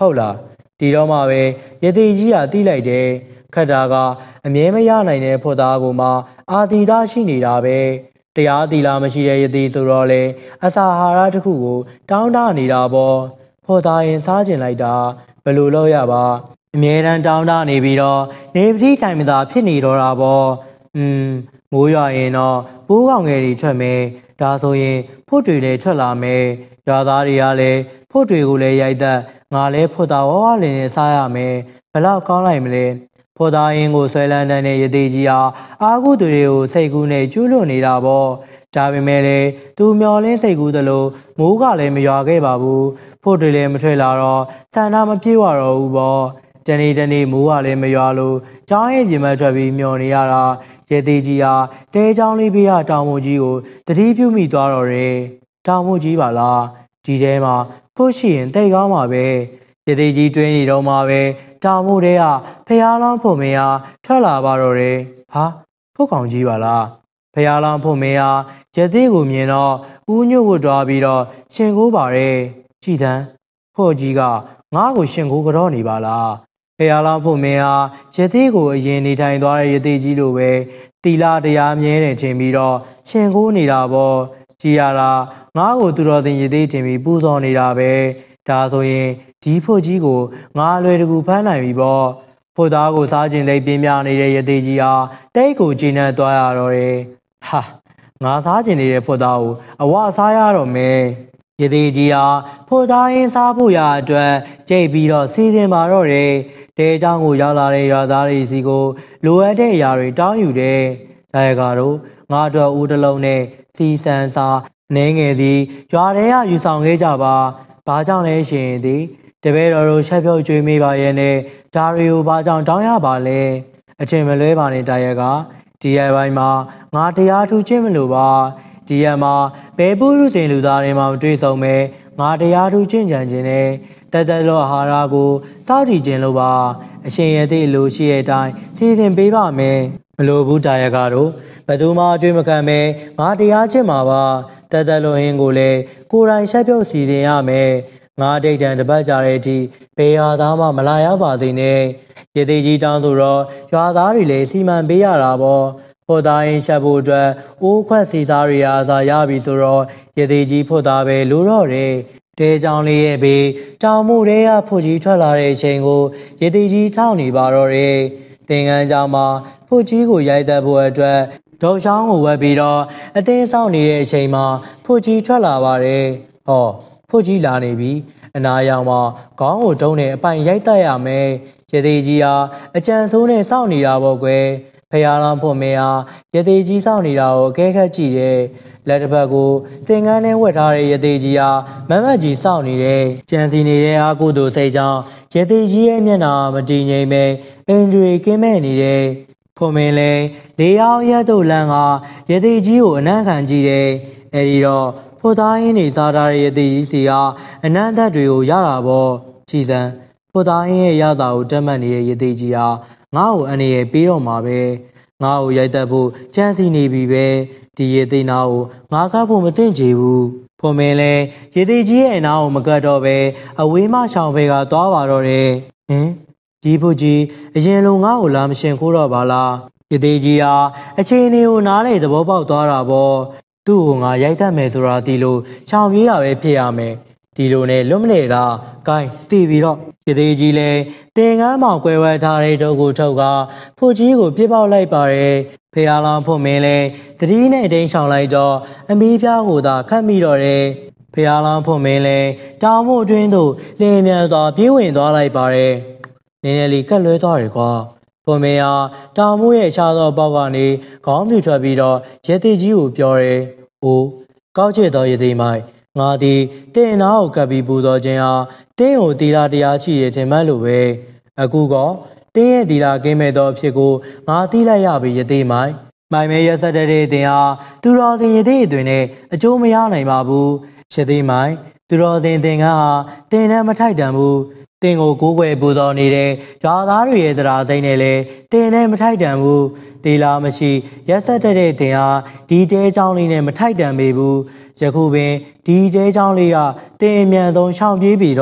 ဟုတ်လားဒီတော့မှပဲယတိကြီးကတီးလိုက်တယ်ခတ်တာကအမြဲမရနိုင်တဲ့ဖို့သားကိုမှအာတီသားရှိနေတာပဲတရားတီလာမရှိတဲ့ယတိဆိုတော့လေအစာဟာရတစ်ခုကိုတောင်းတနေတာပေါ့ဖို့သားရင်စားကျင်လိုက်တာဘယ်လိုလုပ်ရပါအမြဲတမ်းတောင်းတနေပြီးတော့နေပတိတိုင်မသာဖြစ်နေတော့တာပေါ့อืมမိုးရွာရင်တော့ပိုးကောင်ငယ်တွေထွက်မယ်ဒါဆိုရင်ဖို့တွေလည်းထွက်လာမယ်ရွာသားတွေကလည်းဖို့တွေကိုလည်းရိုက်သက်ငါလည်းဖို့သားဝဝလင်းနဲ့စားရမယ်ဘယ်တော့ကောင်းလိုက်မလဲဖို့သားရင်ကိုဆွဲလန်းတဲ့ရသေးကြီးဟာအာကုသူတွေကိုစိတ်ကူးနဲ့ကျူးလွန်နေတာပေါ့ဒါပေမဲ့လည်းသူမျောလင်းစိတ်ကူးသလိုမိုးကလည်းမရွာခဲ့ပါဘူးဖို့တွေလည်းမထွက်လာတော့ဆန္ဒမပြေဝတော့ဘူးပေါ့တနေ့တနေ့မိုးကလည်းမရွာလို့ကျောင်းရဲ့ပြင်မထွက်ပြီးမျောနေရတာရဲသေးကြီးဟာတဲချောင်းလေးဘေးကတောင်မိုးကြီးကိုတတိပြုမိသွားတော့တယ်တောင်မိုးကြီးပါလားဒီထဲမှာဖို့ရှိရင်တိတ်ကောင်းပါပဲရဲသေးကြီးတွင်းနေတော့မှပဲတောင်မိုးတဲကဖျားလောင်းဖို့မင်းဟာထွက်လာပါတော့တယ်ဟာဖို့ကောင်ကြီးပါလားဖျားလောင်းဖို့မင်းဟာရဲသေးကိုမြင်တော့ဦးညွတ်ဝတ်သွားပြီးတော့ရှင်ကိုးပါတယ်ကြည်တန်းဖို့ကြီးကငါ့ကိုရှင်ကိုးကြောနေပါလားဖျားလောင်းဖို့မင်းဟာရဲသေးကိုအရင်နေထိုင်သွားတဲ့ရဲသေးကြီးလိုပဲတီလာတရားမြဲတယ်ထင်ပြီးတော့ရှင်ကိုးနေတာပေါ့ကြည်ရတာငါ့ကိုသူတော်စင်ရဲသေးထင်ပြီးပူဇော်နေတာပဲဒါဆိုရင်ဒီဖို့ကြီးကိုငါလွယ်တကူဖမ်းနိုင်ပြီပေါ့ဖို့သားကိုစားကျင်သိပြင်းပြနေတဲ့ရဲသေးကြီးဟာတိတ်ကိုကျဉ်းနှံ့သွားရတော့တယ်ဟာငါစားကျင်နေတဲ့ဖို့သားကိုအဝစားရတော့မယ်ရဲသေးကြီးဟာဖို့သားရင်းစားဖို့ရအတွက်ကြိတ်ပြီးတော့စီစဉ်ပါတော့တယ်တဲเจ้าကိုရောက်လာတဲ့ရွာသားတွေစီကိုလိုအပ်တဲ့အရာတွေတောင်းယူတယ်ဒါရကတော့ငါအတွက်ဦးတစ်လုံးနဲ့စီစံစာနေငယ်သည်ရွာထဲကယူဆောင်ခဲ့ကြပါဘာကြောင့်လဲရှင်သည်တပည့်တော်တို့ချက်ပြုတ်ကျွေးမိပါရဲ့နဲ့ဒါတွေကိုဘာကြောင့်တောင်းရပါလဲအထင်မလွဲပါနဲ့တာရကဒီရပိုင်းမှာငါတရားထူးခြင်းမလို့ပါဒီရမှာဘယ်ပုရုစင်လူသားတွေမှမတွေ့ဆုံပဲငါတရားထူးခြင်းကြံခြင်းနဲ့တသက်လောအာဟာရကိုစောင့်တည်ခြင်းလို့ပါအရှင်ရသည့်လူရှိတဲ့အတိုင်းစီစဉ်ပေးပါမယ်မလို့ဘူးတာရကတို့ဘယ်သူမှအတွေ့မခံပဲငါတရားခြင်းမှာပါတသက်လောဟင်းကိုလည်းကိုယ်တိုင်ချက်ပြုတ်စီစဉ်ရမယ်ငါဒိတ်တံတပတ်ကြတဲ့အထိဘေးဟာသားမှမလာရပါစေနဲ့ရသေးကြီးတောင်းဆိုတော့ရွာသားတွေလည်းစီမံပေးရတာပေါ့ဖို့သားရင်ချက်ဖို့အတွက်အိုးခွက်စီသားတွေအားသာရပြီဆိုတော့ရသေးကြီးဖို့သားပဲလိုတော့တယ်တဲချောင်းလေးရဲ့ဘေးတောင်မှုတွေကဖို့ကြီးထွက်လာတဲ့အချိန်ကိုရသေးကြီးထောက်နေပါတော့တယ်သင်္ကန်းကြောင်မှာဖို့ကြီးကိုရိုက်သက်ဖို့အတွက်ဒေါ်ချောင်းကိုဝက်ပြီးတော့အတင်းဆောင်နေတဲ့အချိန်မှာဖို့ကြီးထွက်လာပါတယ်ဟောဖို့ကြီးလာနေပြီအနာရောင်မှာခေါင်းကိုတုံးနဲ့အပိုင်ရိုက်တက်ရမယ်ရသေးကြီးဟာအကြံဆိုးနဲ့စောင့်နေတာပေါ့ကွယ်ဖျားလောင်းဖို့မင်းဟာရသေးကြီးစောင့်နေတာကိုအကဲခတ်ကြည့်တယ်လက်တစ်ဖက်ကိုသင်္ကန်းနဲ့ဝတ်ထားတဲ့ရသေးကြီးဟာမမတ်ကြီးစောင့်နေတယ်ကြံစီနေတဲ့အာကုသိုလ်စိတ်ကြောင့်ရသေးကြီးရဲ့မျက်နှာမတည်ငြိမ်ပဲအင်ဒရီကင်းမဲ့နေတယ်ဖို့မင်းလည်းလေးအောင်ရက်တို့လမ်းကရသေးကြီးကိုအနံ့ခံကြည့်တယ်အဲဒီတော့ဖို့သားရင်းနေစားထားတဲ့ရသေးကြီးစီကအနံ့သက်တွေကိုရတာပေါ့ကြည်စံဖို့သားရင်းရဲ့ရတာကိုတက်မှတ်နေတဲ့ရသေးကြီးဟာငါ့ကိုအနေနဲ့ပေးတော့မှာပဲငါ့ကိုရိုက်တက်ဖို့ကြံစီနေပြီပဲဒီရသေးနာကိုငါကပ်ဖို့မသိချေဘူးဖို့မင်းလဲရသေးကြီးရဲ့အနာကိုမကတ်တော့ပဲအဝေးမှရှောင်ဖဲကသွားပါတော့တယ်ဟင်ဒီဖို့ကြီးအရင်လိုငါ့ကိုလာမရှင်ခိုးတော့ပါလားရသေးကြီးဟာအချိန်လေးကိုနားလေသဘောပေါက်သွားတာပေါ့သူ့ကိုငါရိုက်တတ်မယ်ဆိုတာဒီလိုချောင်ပြေးတာပဲဖြစ်ရမယ်ဒီလိုနဲ့လွတ်မလဲလားဂိုင်းတည်ပြီးတော့ရသေးကြီးလဲတင်ကန်းမောင်ကွဲဝဲထားတဲ့တုပ်ကိုထုတ်ကဖို့ကြီးကိုပြစ်ပေါက်လိုက်ပါတယ်ဖះလောင်းဖို့မင်းလဲတတိနဲ့တိန်ဆောင်လိုက်တော့အမီးပြားကိုသာခတ်မိတော့တယ်ဖះလောင်းဖို့မင်းလဲတောင်မို့အတွင်းသို့လင်းမြန်စွာပြေးဝင်သွားလိုက်ပါတယ်နည်းနည်းလေးကတ်လွဲသွားတယ်ကွာဖို့မင်းဟာတောင်မို့ရဲ့ခြားသောပေါက်ကနေခေါင်းပြူထွက်ပြီးတော့ရသေးကြီးကိုပြောတယ်အိုးကောက်ချစ်သောရသေးမိုင်ငါသည်တင်းနာကိုကပ်ပြီးပူဇော်ခြင်းဟာတင်းကိုတီလာတရားချီရထင်မှတ်လို့ပဲအခုကတင်းရဲ့တီလာကင်းမဲ့သောအဖြစ်ကိုငါသိလိုက်ရပြီရသေးမိုင်မိုင်မဲရဆက်တဲ့တင်ဟာသူတော်စင်ရသေးအတွင်နဲ့အကျိုးမရနိုင်ပါဘူးရသေးမိုင်သူတော်စင်တင်ကန်းဟာတင်နဲ့မထိုက်တန်ဘူးတင်ကိုကိုးကွယ်ပူဇော်နေတဲ့ရွာသားတွေရဲ့တရားစိမ့်နဲ့လည်းတင်နဲ့မထိုက်တန်ဘူးတီလာမရှိရက်ဆက်တဲ့တင်ဟာဒီတဲချောင်းလေးနဲ့မထိုက်တန်ပေဘူးယခုပင်ဒီတဲချောင်းလေးကတင်အမြန်ဆုံးရှောင်ပြေးပြီတော့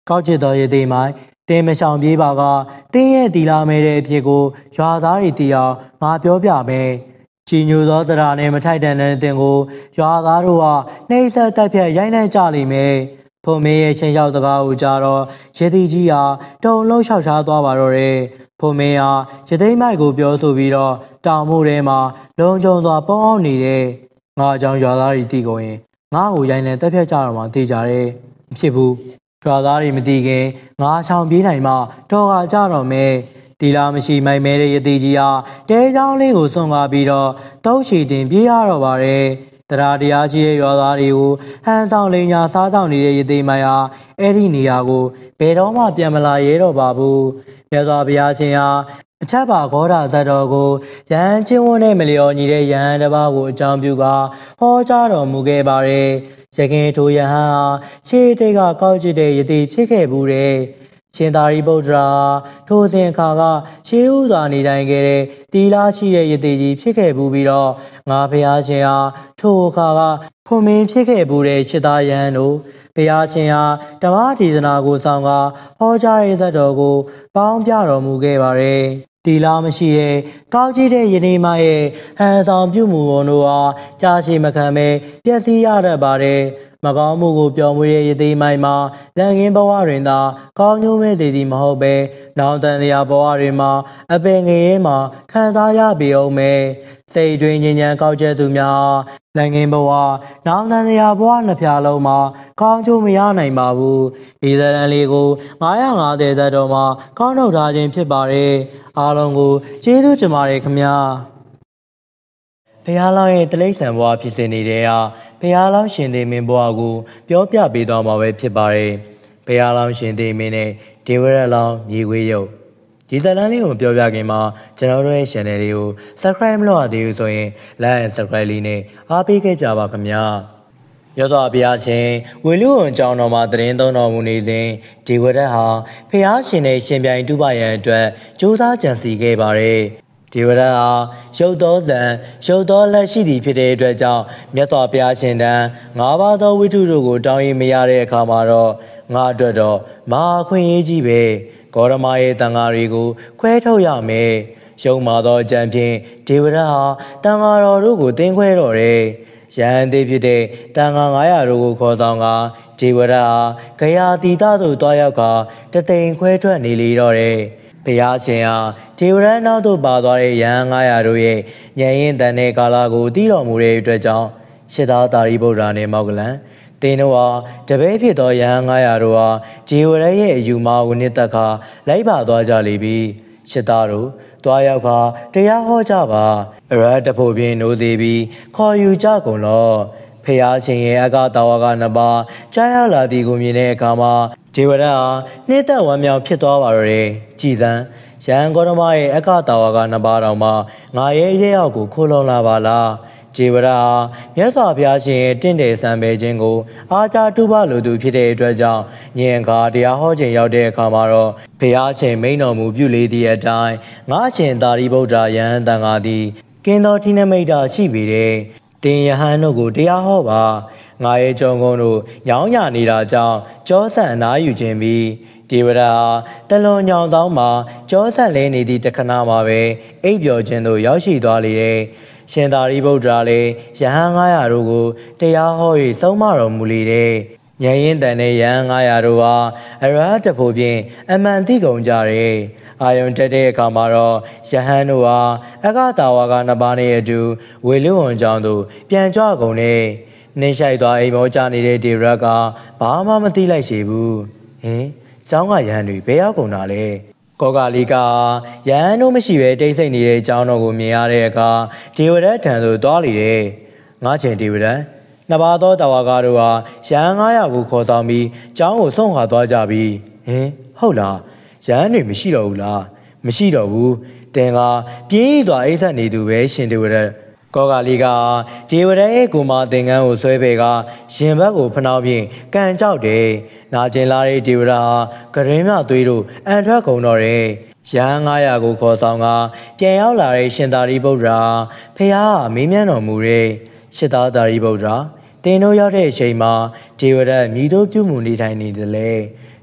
ကောက်ကျစ်သောရသေးမိုင်းတင်းမဆောင်ပြေးပါကတင်းရဲ့တီလာမဲတဲ့အဖြစ်ကိုရွာသားတွေတီအောင်ငါပြောပြမယ်ကြည်ညိုသောတရားနဲ့မထိုက်တန်တဲ့တင်ကိုရွာသားတို့ကနှိမ့်ဆက်တက်ဖြတ်ရိုက်နှက်ကြလိမ့်မယ်ဖွန်မင်းရဲ့ချင်းရောက်စကားကိုကြားတော့ရေတီကြီးဟာတုံလုံးလျှောက်ရှားသွားပါတော့တယ်ဖွန်မင်းဟာရသိမ်းမိုက်ကိုပြောဆိုပြီးတော့တောင်မှုထဲမှာလုံခြုံစွာပေါင်းအောင်နေတယ်ငါကြောင့်ရွာသားတွေတီကုန်ရင်ငါ့ကိုရိုင်းနှက်တက်ဖြတ်ကြတော့မှသိကြတယ်မဖြစ်ဘူးရွာသားတွေမတီခင်ငါချောင်ပြေးနိုင်မှတော်ကကြတော့မယ်တီလာမရှိမိုက်မဲတဲ့ရတီကြီးဟာတဲချောင်းလေးကိုစွန့်ကားပြီးတော့တောက်ချီတင်ပြေးရတော့ပါတယ်တရားတရားရှိတဲ့ရွာသားတွေကိုဟန်ဆောင်လိန်ညာစားဆောင်နေတဲ့ရသေးမိုင်ဟာအဲ့ဒီနေရာကိုဘယ်တော့မှပြန်မလာရဲတော့ပါဘူးမြတ်စွာဘုရားရှင်ဟာအချက်ပါဂေါဒဇတ်တော်ကိုရဟန်းချင်းဝန်းနဲ့မလျော်ညီတဲ့ရဟန်းတစ်ပါးကိုအကြောင်းပြုကာဟောကြားတော်မူခဲ့ပါတယ်ရခင်ထိုရဟန်းဟာရှေးတိတ်ကကောက်ကျစ်တဲ့ယတိဖြစ်ခဲ့ဘူးတဲ့ရှင်သာရိပုတ္တရာထိုစဉ်အခါကရှေးဥစွာနေတိုင်းခဲ့တဲ့တီလာရှိတဲ့ယတိကြီးဖြစ်ခဲ့ဘူးပြီးတော့ငါဘုရားရှင်ဟာထိုအခါကဖွန်မင်းဖြစ်ခဲ့ဘူးတဲ့ခြေသားယဟန်တို့ဘုရားရှင်ဟာဓမ္မဒေသနာကိုဆောင်ကဟောကြားရေးဇတ်တော်ကိုပေါင်းပြတော်မူခဲ့ပါတယ်တီလာမရှိတဲ့ကောက်ကျစ်တဲ့ယနေမရဲ့ဟန်ဆောင်ပြုမှုဝန်တို့ဟာကြာရှည်မခံပဲပျက်စီးရတတ်ပါတယ်မကောင်းမှုကိုပျော်မွေးတဲ့ရသေးမိုင်းမှာလန်ကင်းဘဝတွင်သာကောင်းကျိုးမဲ့သည်မဟုတ်ပဲနောင်တန်ရာဘဝတွင်မှာအပင်ငရဲမှာခံစားရပေအောင်မယ်စိတ်တွင်ညဉ့်ညံကောက်ကျက်သူများလန်ကင်းဘဝနောင်တန်ရာဘဝနှစ်ဖြာလုံးမှာကောင်းကျိုးမရနိုင်ပါဘူးဒီဇလန်လေးကိုငါးရာငါးဆယ်ဇတ်တော်မှာကောင်းထုတ်ထားခြင်းဖြစ်ပါတယ်အားလုံးကိုကျေးဇူးတင်ပါတယ်ခင်ဗျာဘုရားလောင်းရဲ့တိရစ္ဆာန်ဘဝဖြစ်စေနေတဲ့ဟာဘုရားလောင်းရှင်သေမင်းဘဝကိုပြောပြပေးသွားမှာပဲဖြစ်ပါတယ်ဘုရားလောင်းရှင်သေမင်းနဲ့ဒေဝရလောင်းမြေခွေးရုပ်ဒီဇာတ်လမ်းလေးကိုပြောပြခင်မှာကျွန်တော်တို့ရဲ့ channel လေးကို subscribe မလုပ်ရသေးဘူးဆိုရင် like and subscribe လေးနဲ့အားပေးခဲ့ကြပါခင်ဗျာရသော်ဘုရားရှင်ဝေလူဝံကျောင်းတော်မှာတရင်သုံးတော်မူနေစဉ်ဒီဝရဟာဘုရားရှင်နဲ့ရှင်ပြိုင်တူပါရန်အတွက်ကြိုးစားကြံစည်ခဲ့ပါတယ်ဒီဝရဟာရုပ်သောဇံရုပ်သောလက်ရှိသည်ဖြစ်တဲ့အတွက်ကြောင့်မြတ်စွာဘုရားရှင်တန်ငါးပါးသောဝိထုတို့ကိုတောင်းရင်မရတဲ့အခါမှာတော့ငါအတွက်တော့မဟာခွင့်ရေးကြီးပဲဂေါရမရဲ့တန်ဃာတွေကိုခွဲထုတ်ရမယ်ရုံမာသောအကြံဖြင့်ဒီဝရဟာတန်ဃာတော်တို့ကိုတင်းခွဲတော်တယ်ရဟန်းသေးဖြစ်တဲ့တန်ဃာငါးရာတို့ကိုခေါ်ဆောင်ကဒီဝရဟာဂယာတိတသို့တွားရောက်ကတသိမ်ခွဲထွက်နေလေတော့တယ်ဘုရားရှင်ဟာဒေဝရန်နောက်သို့ပါသွားတဲ့ရဟန်းငါးရာတို့ရဲ့ဉာဏ်ရင်းတန်တဲ့ကာလကိုသိတော်မူတဲ့အတွက်ကြောင့်ရှစ်သားသာရိပုတ္တရာနဲ့မောက္ကလန်တင်းတို့ဟာတပည့်ဖြစ်သောရဟန်းငါးရာတို့ဟာဒေဝရရဲ့အယူမဝနိတ္တခါလိုက်ပါသွားကြလေပြီရှစ်သားတို့တွားရောက်ကတရားဟောကြပါအရဟတဖို့ပြင်းနိုးသေးပြီးခေါ်ယူကြကုန်လောဖျားရှင်ရဲ့အကတာဝကနှစ်ပါးကြားရောက်လာသည်ကိုမြင်တဲ့အခါမှာဒေဝရဟာနှိမ့်သက်ဝမ်းမြောက်ဖြစ်သွားပါတော့တယ်ကြည်စံရဟန်းဂေါတမရဲ့အကတာဝကနှစ်ပါးတော်မှာငါရဲ့ရဲရောက်ကိုခိုးလုံလာပါလားဒေဝရဟာမြတ်စွာဘုရားရှင်ရဲ့တင့်တယ်ဆံပေခြင်းကိုအားကြတူပါလိုသူဖြစ်တဲ့အတွက်ကြောင့်ညင်ကားတရားဟောခြင်းရောက်တဲ့အခါမှာတော့ဘုရားရှင်မိန်တော်မူပြုလေသည့်အတိုင်းငါရှင်သာရိပုတ္တရာယဟန်တန်ဃာသည်ကင်းတော်ထိနမိတ်တာရှိပေတဲ့တင်ယဟန်တို့ကိုတရားဟောပါငါရဲ့ကြုံကုန်းတို့ညောင်းညနေတာကြောင့်ကြောဆန်အနားယူခြင်းပြီးဒေဝရာတလွန်ညောင်တောင်းမှာကြောဆန်လဲနေသည့်တခဏမှာပဲအိပ်ပျော်ခြင်းသို့ရောက်ရှိသွားလေတဲ့ရှင်သာရိပုတ္တရာလည်းယဟန်ငါးရာတို့ကိုတရားဟော၍ဆုံးမတော်မူလေတဲ့ဉာဏ်ရင်းတန်တဲ့ယဟန်ငါးရာတို့ဟာအရဟတဖို့ဖြင့်အမှန်သိကုန်ကြတယ်အာယုံတက်တဲ့အခါမှာတော့ယဟန်တို့ဟာအကတာဝကနှစ်ပါးနဲ့အတူဝေလူဝံကျောင်းသို့ပြန်ကြွကုန်တယ်နှင်းဆိုင်သွားအိမ်မောကြနေတဲ့ဒေရက်ကဘာမှမသိလိုက်ရှိဘူးဟင်ကျောင်းကယဟန်တွေဘယ်ရောက်ကုန်တာလဲကောကာလီကယဟန်တို့မရှိပဲတိတ်ဆိတ်နေတဲ့ကျောင်းတော်ကိုမြင်ရတဲ့အခါဒေဝရထံသို့သွားလေတယ်ငါချင်းဒေဝရနှစ်ပါးသောတာဝကတို့ဟာယဟန်ငါးရာကိုခေါ်ဆောင်ပြီးကျောင်းကိုဆုံးခါသွားကြပြီဟင်ဟုတ်လားယဟန်တွေမရှိတော့ဘူးလားမရှိတော့ဘူးတင်ကပြေးသွားအိတ်ဆက်နေသူပဲရှင်ဒေဝရကောကာလီကဒေဝရရဲ့ကိုမာသင်္ကန်းကိုဆွဲပေကရင်ဘက်ကိုဖနှောင်းပြင်ကန်ကြောက်တယ်နာကျင်လာတဲ့ဒေဝရဟာကရင်းမြသွေးတို့အန်ထွက်ကုန်တော့တယ်ရဟန်းငါးရာကိုခေါ်ဆောင်ကပြန်ရောက်လာတဲ့ရှင်သာရိပုတ္တရာဖះကမေးမြန်းတော်မူတဲ့ရှစ်သားသာရိပုတ္တရာတင်တို့ရောက်တဲ့အချိန်မှာဒေဝရမြည်တို့ပြုမှုနေထိုင်နေတယ်လေဒ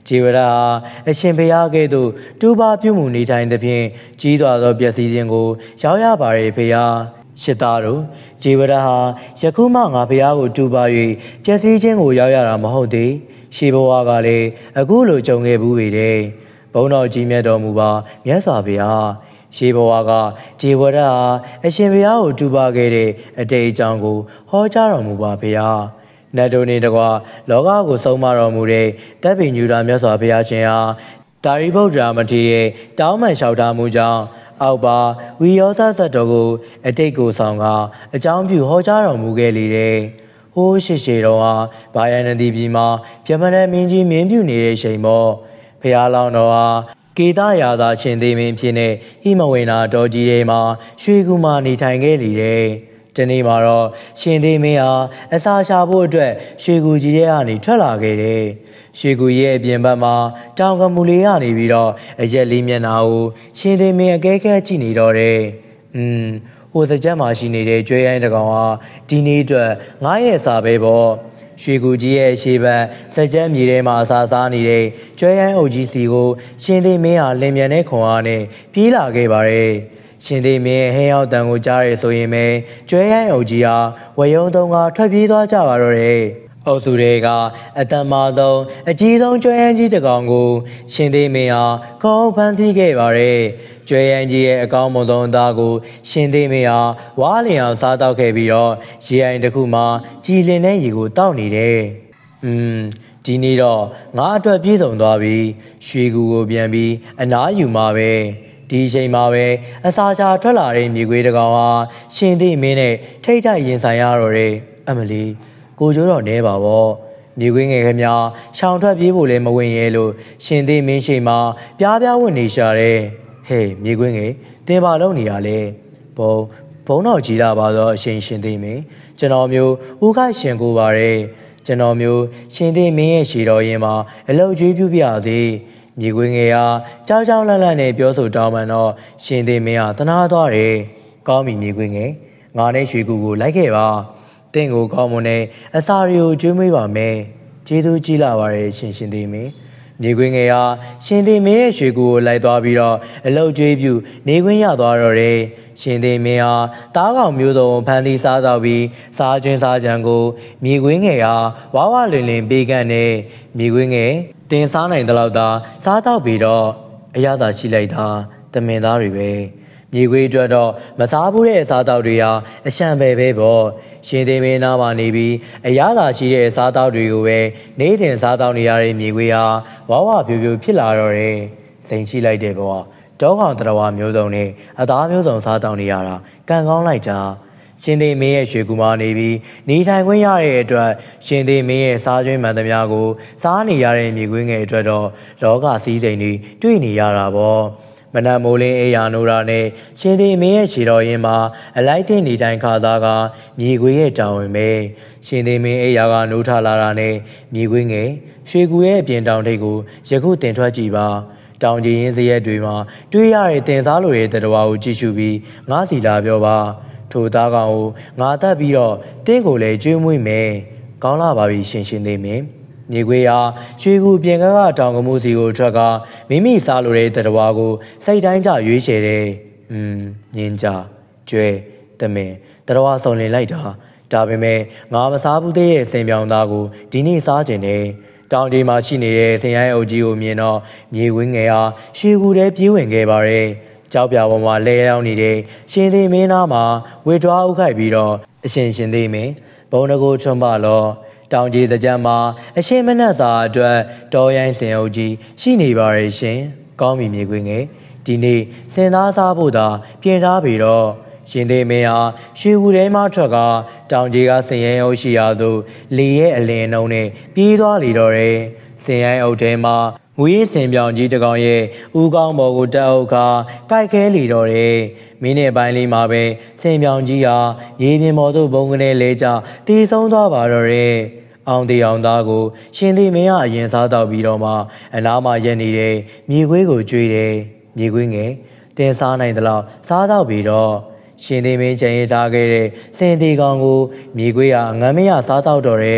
ဂျေဝရဟာအရှင်ဘုရားကဲ့သို့တူပါပြုမှုနေထိုင်သဖြင့်ကြီးစွာသောပျက်စီးခြင်းကိုရောက်ရပါれဖေဟာရှစ်သားတို့ဂျေဝရဟာယခုမှငါဘုရားကိုတူပါ၍ပျက်စီးခြင်းကိုရောက်ရတာမဟုတ်သေးရှေးဘဝကလည်းအခုလိုကြုံခဲ့ဘူးပေတဲ့ဘုန်းတော်ကြီးမြတ်တော်မူပါမြတ်စွာဘုရားရှေးဘဝကဂျေဝရဟာအရှင်ဘုရားကိုတူပါခဲ့တဲ့အတိတ်အကြောင်းကိုဟောကြားတော်မူပါဘုရားနတ်တို့နှင့်တကွလောကကိုဆုံးမတော်မူတဲ့တပ်ပိညူတာမြတ်စွာဘုရားရှင်ဟာတာရိပုတ္တရာမထေရရဲ့တောင်းပန်လျှောက်ထားမှုကြောင့်အောက်ပါဝီယောဇသတ်တော်ကိုအတိတ်ကိုဆောင်ကအကြောင်းပြုဟောကြားတော်မူခဲ့လေတဲ့ဟိုးရှိရှိတော်ဟာဘာယန္တတိပြည်မှာပြမဏမင်းကြီးမင်းပြုနေတဲ့ချိန်ပေါ့ဖះလောင်းတော်ဟာကေတရာသာရှင်သေးမင်းဖြစ်နေဟိမဝေနာတော်ကြီးထဲမှာရွှေကူမှာနေထိုင်ခဲ့လေတဲ့ဒီနေ့မှာတော့ရှင်သေးမင်းဟာအစာရှာဖို့အတွက်ရွှေကူကြီးထဲကနေထွက်လာခဲ့တယ်ရွှေကူရဲ့အပြင်ဘက်မှာတောင်ကမူလေးကနေပြီးတော့အရက်လေးမျက်နှာကိုရှင်သေးမင်းအကဲကဲကြည့်နေတော့တယ်อืมဟိုစကြက်မှာရှိနေတဲ့ကျွဲရိုင်းတကောင်ဟာဒီနေ့အတွက်ငားရဲ့စာပဲပေါ့ရွှေကူကြီးရဲ့ရှေ့ဘက်စကြက်မြေထဲမှာအစာစားနေတဲ့ကျွဲရိုင်းအုပ်ကြီးစီကိုရှင်သေးမင်းဟာလင်မြန်တဲ့ခွန်အားနဲ့ပြေးလာခဲ့ပါတယ်ရှင်သေးမင်းဟင်းရောက်တန်ကိုကြားရဆိုရင်ပဲကျွဲရိုင်းအုပ်ကြီးဟာဝယုံတုံကထွက်ပြေးသွားကြပါတော့တယ်အုပ်စုတွေကအတ္တမဆုံးအကြီးဆုံးကျွဲရန်ကြီးတစ်ကောင်ကိုရှင်သေးမင်းဟာခေါင်းဖမ်းဆီးခဲ့ပါတယ်ကျွဲရန်ကြီးရဲ့အကောင်းမွန်ဆုံးအသားကိုရှင်သေးမင်းဟာဝါးလျင်အောင်စားတောက်ခဲ့ပြီးတော့ရေအိုင်တစ်ခုမှာကြည်လင်တဲ့ရေကိုတောက်နေတယ်။อืมဒီနေ့တော့ငါအတွက်ပြည့်စုံသွားပြီရွှေကူကိုပြန်ပြီးအနားယူမှာပဲဒီအချိန်မှာပဲအစာချာထွက်လာတဲ့မြေခွေးတစ်ကောင်ဟာရှင်သေးမင်းနဲ့ထိတ်ထိုက်ရင်ဆိုင်ရတော့တယ်အမလီကိုကျိုးတော့နဲပါပေါ့မြေခွေးငယ်ခမရှောင်ထွက်ပြေးဖို့လည်းမဝင်ရဲလို့ရှင်သေးမင်းရှိမှပြားပြားဝင်နေရှာတယ်ဟဲ့မြေခွေးငယ်တင်ပါလုံးနေရလေဘုံဘုံတော်ကြီးလာပါတော့အရှင်ရှင်သေးမင်းကျွန်တော်မျိုးဥခိုက်ရှင်ကိုပါတယ်ကျွန်တော်မျိုးရှင်သေးမင်းရဲ့ရှီတော်ရင်မှာအလုတ်ကျွေးပြုပြသေးမြေခွေးငယ်ဟာကြောက်ကြောက်လန့်လန့်နဲ့ပြောဆိုတောင်းပန်တော့ရှင်သေးမင်းဟာတနာသွားတယ်ကောင်းပြီမြေခွေးငယ်ငါနဲ့ရွှေကူကိုလိုက်ခဲ့ပါတင့်ကိုကောင်းမွန်တဲ့အစာရီကိုကျွေးမွေးပါမယ်ကျေးဇူးကြီးလာပါရဲ့ရှင်ရှင်သေးမင်းနေခွင်းငယ်ဟာရှင်သေးမင်းရဲ့ရွှေကူကိုလိုက်သွားပြီးတော့အလုတ်ကျွေးပြုနေခွင်းရသွားတော့တယ်ရှင်သေးမင်းဟာတားကောင်မျိုးစုံဖန်တီးစားတော့ပြီးစားချင်းစားကြံကိုမြေခွင်းငယ်ဟာဝါဝလင်လင်ပေးကန့်နေမြေခွင်းငယ်တင်စားနိုင်တဲ့လောက်သာစားတော့ပြီးတော့အရသာရှိလိုက်တာတမင်သားတွေပဲမြေခွေးအတွက်တော့မစားဘူးတဲ့အစားအသောက်တွေဟာအရှံပဲပဲပေါ့ရှင်သေးမင်းနားမှာနေပြီးအရသာရှိတဲ့အစားအသောက်တွေကိုပဲနေတင်စားတောက်နေရတဲ့မြေခွေးဟာဝါဝပြူပြူဖြစ်လာတော့တယ်စိန်ရှိလိုက်တဲ့ဘဝတောကောင်တရဝမျိုးစုံနဲ့အသားမျိုးစုံစားတောက်နေရတာကံကောင်းလိုက်တာရှင်သေးမင်းရဲ့ရွှေကူမာနေပြီးနေထိုင်ခွင့်ရတဲ့အတွက်ရှင်သေးမင်းရဲ့စားကျွင်းမှန်သမျှကိုစားနေရတဲ့မြေခွေးငယ်အတွက်တော့လောကစည်းစိမ်တွေတွေ့နေရတာပေါ့မနက်မိုးလင်းအေးရာနိုးတာနဲ့ရှင်သေးမင်းရဲ့ခြေတော်ရင်းမှာအလိုက်တဲ့နေတိုင်းခါသားကမြေခွေးရဲ့တောင်ဝင်ပဲရှင်သေးမင်းအေးရာကနိုးထလာတာနဲ့မြေခွေးငယ်ရွှေကူရဲ့အပြင်တောင်ထိပ်ကိုယခုတင်ထွက်ကြည့်ပါတောင်ကြီးရင်းစရက်တွေမှာတွေးရတဲ့တင်စားလိုရဲ့တတော်ကိုကြည့်ရှုပြီးငါးစီလာပြောပါထိုသားကောင်ကိုငါတက်ပြီးတော့တင်းကိုလည်းကျွေးမွေးမယ်ကောင်းလာပါပြီရှင်ရှင်သေးမင်းမြေခွေးဟာရွှေကူပြင်ကကတောင်ကမှုစီကိုထွက်ကမိမိစားလိုတဲ့တတော်ကိုစိတ်တိုင်းကြရွေးချယ်တယ်။อืมညင်ကြကျွဲတမင်တတော်ဆုံလင်လိုက်တာဒါပေမဲ့ငါမစားဘူးသေးရဲ့စင်ပြောင်သားကိုဒီနေ့စားကျင်တယ်။တောင်ဒီမှာရှိနေတဲ့စင်ရိုင်းအုပ်ကြီးကိုမြင်တော့မြေခွေးငယ်ဟာရွှေကူထဲပြေးဝင်ခဲ့ပါတယ်။ကြောက်ပြပေါ်မှာလဲရောက်နေတဲ့ရှင်သေးမင်းသားမှာဝေထွားဥခိုက်ပြီးတော့အရှင်ရှင်သေးမင်းဘုံတကိုချွန်ပါလောတောင်ကြီးစကြမ်းမှာအရှင်မနက်စာအတွက်တော်ရိုင်းစင်အုပ်ကြီးရှိနေပါရဲ့ရှင်ကောင်းပြီမြေခွေးငယ်ဒီနေ့စင်သားစားဖို့သာပြင်ထားပြီတော့ရှင်သေးမင်းဟာရွှေကူထဲမှထွက်ကတောင်ကြီးကစင်ရိုင်းအုပ်ရှိရာသို့လေရဲ့အလင်းနှုံးနဲ့ပြေးသွားလေတော့တယ်စင်ရိုင်းအုပ်ထဲမှာငွေစင်ပြောင်ကြီးတကောင်ရဲ့ဦးကောင်းပေါ်ကိုတက်အုပ်ခါကိုက်ခဲလေတော့တယ်မင်းနဲ့ပိုင်းလေးမှာပဲစင်ပြောင်ကြီးဟာရေပြင်ပေါ်သို့ဘုံကနေလဲကျတီးဆုံးသွားပါတော့တယ်အောင်တီအောင်သားကိုရှင်သေးမင်းကအရင်စားတော့ပြီးတော့မှအနားမှာရက်နေတဲ့မြေခွေးကိုကြွေးတယ်မြေခွေးငယ်တင်စားနိုင်သလောက်စားတော့ပြီးတော့ရှင်သေးမင်းချိန်ရထားခဲ့တဲ့စင်သေးကောင်ကိုမြေခွေးကအငမ်းမရစားတော့တော့တယ်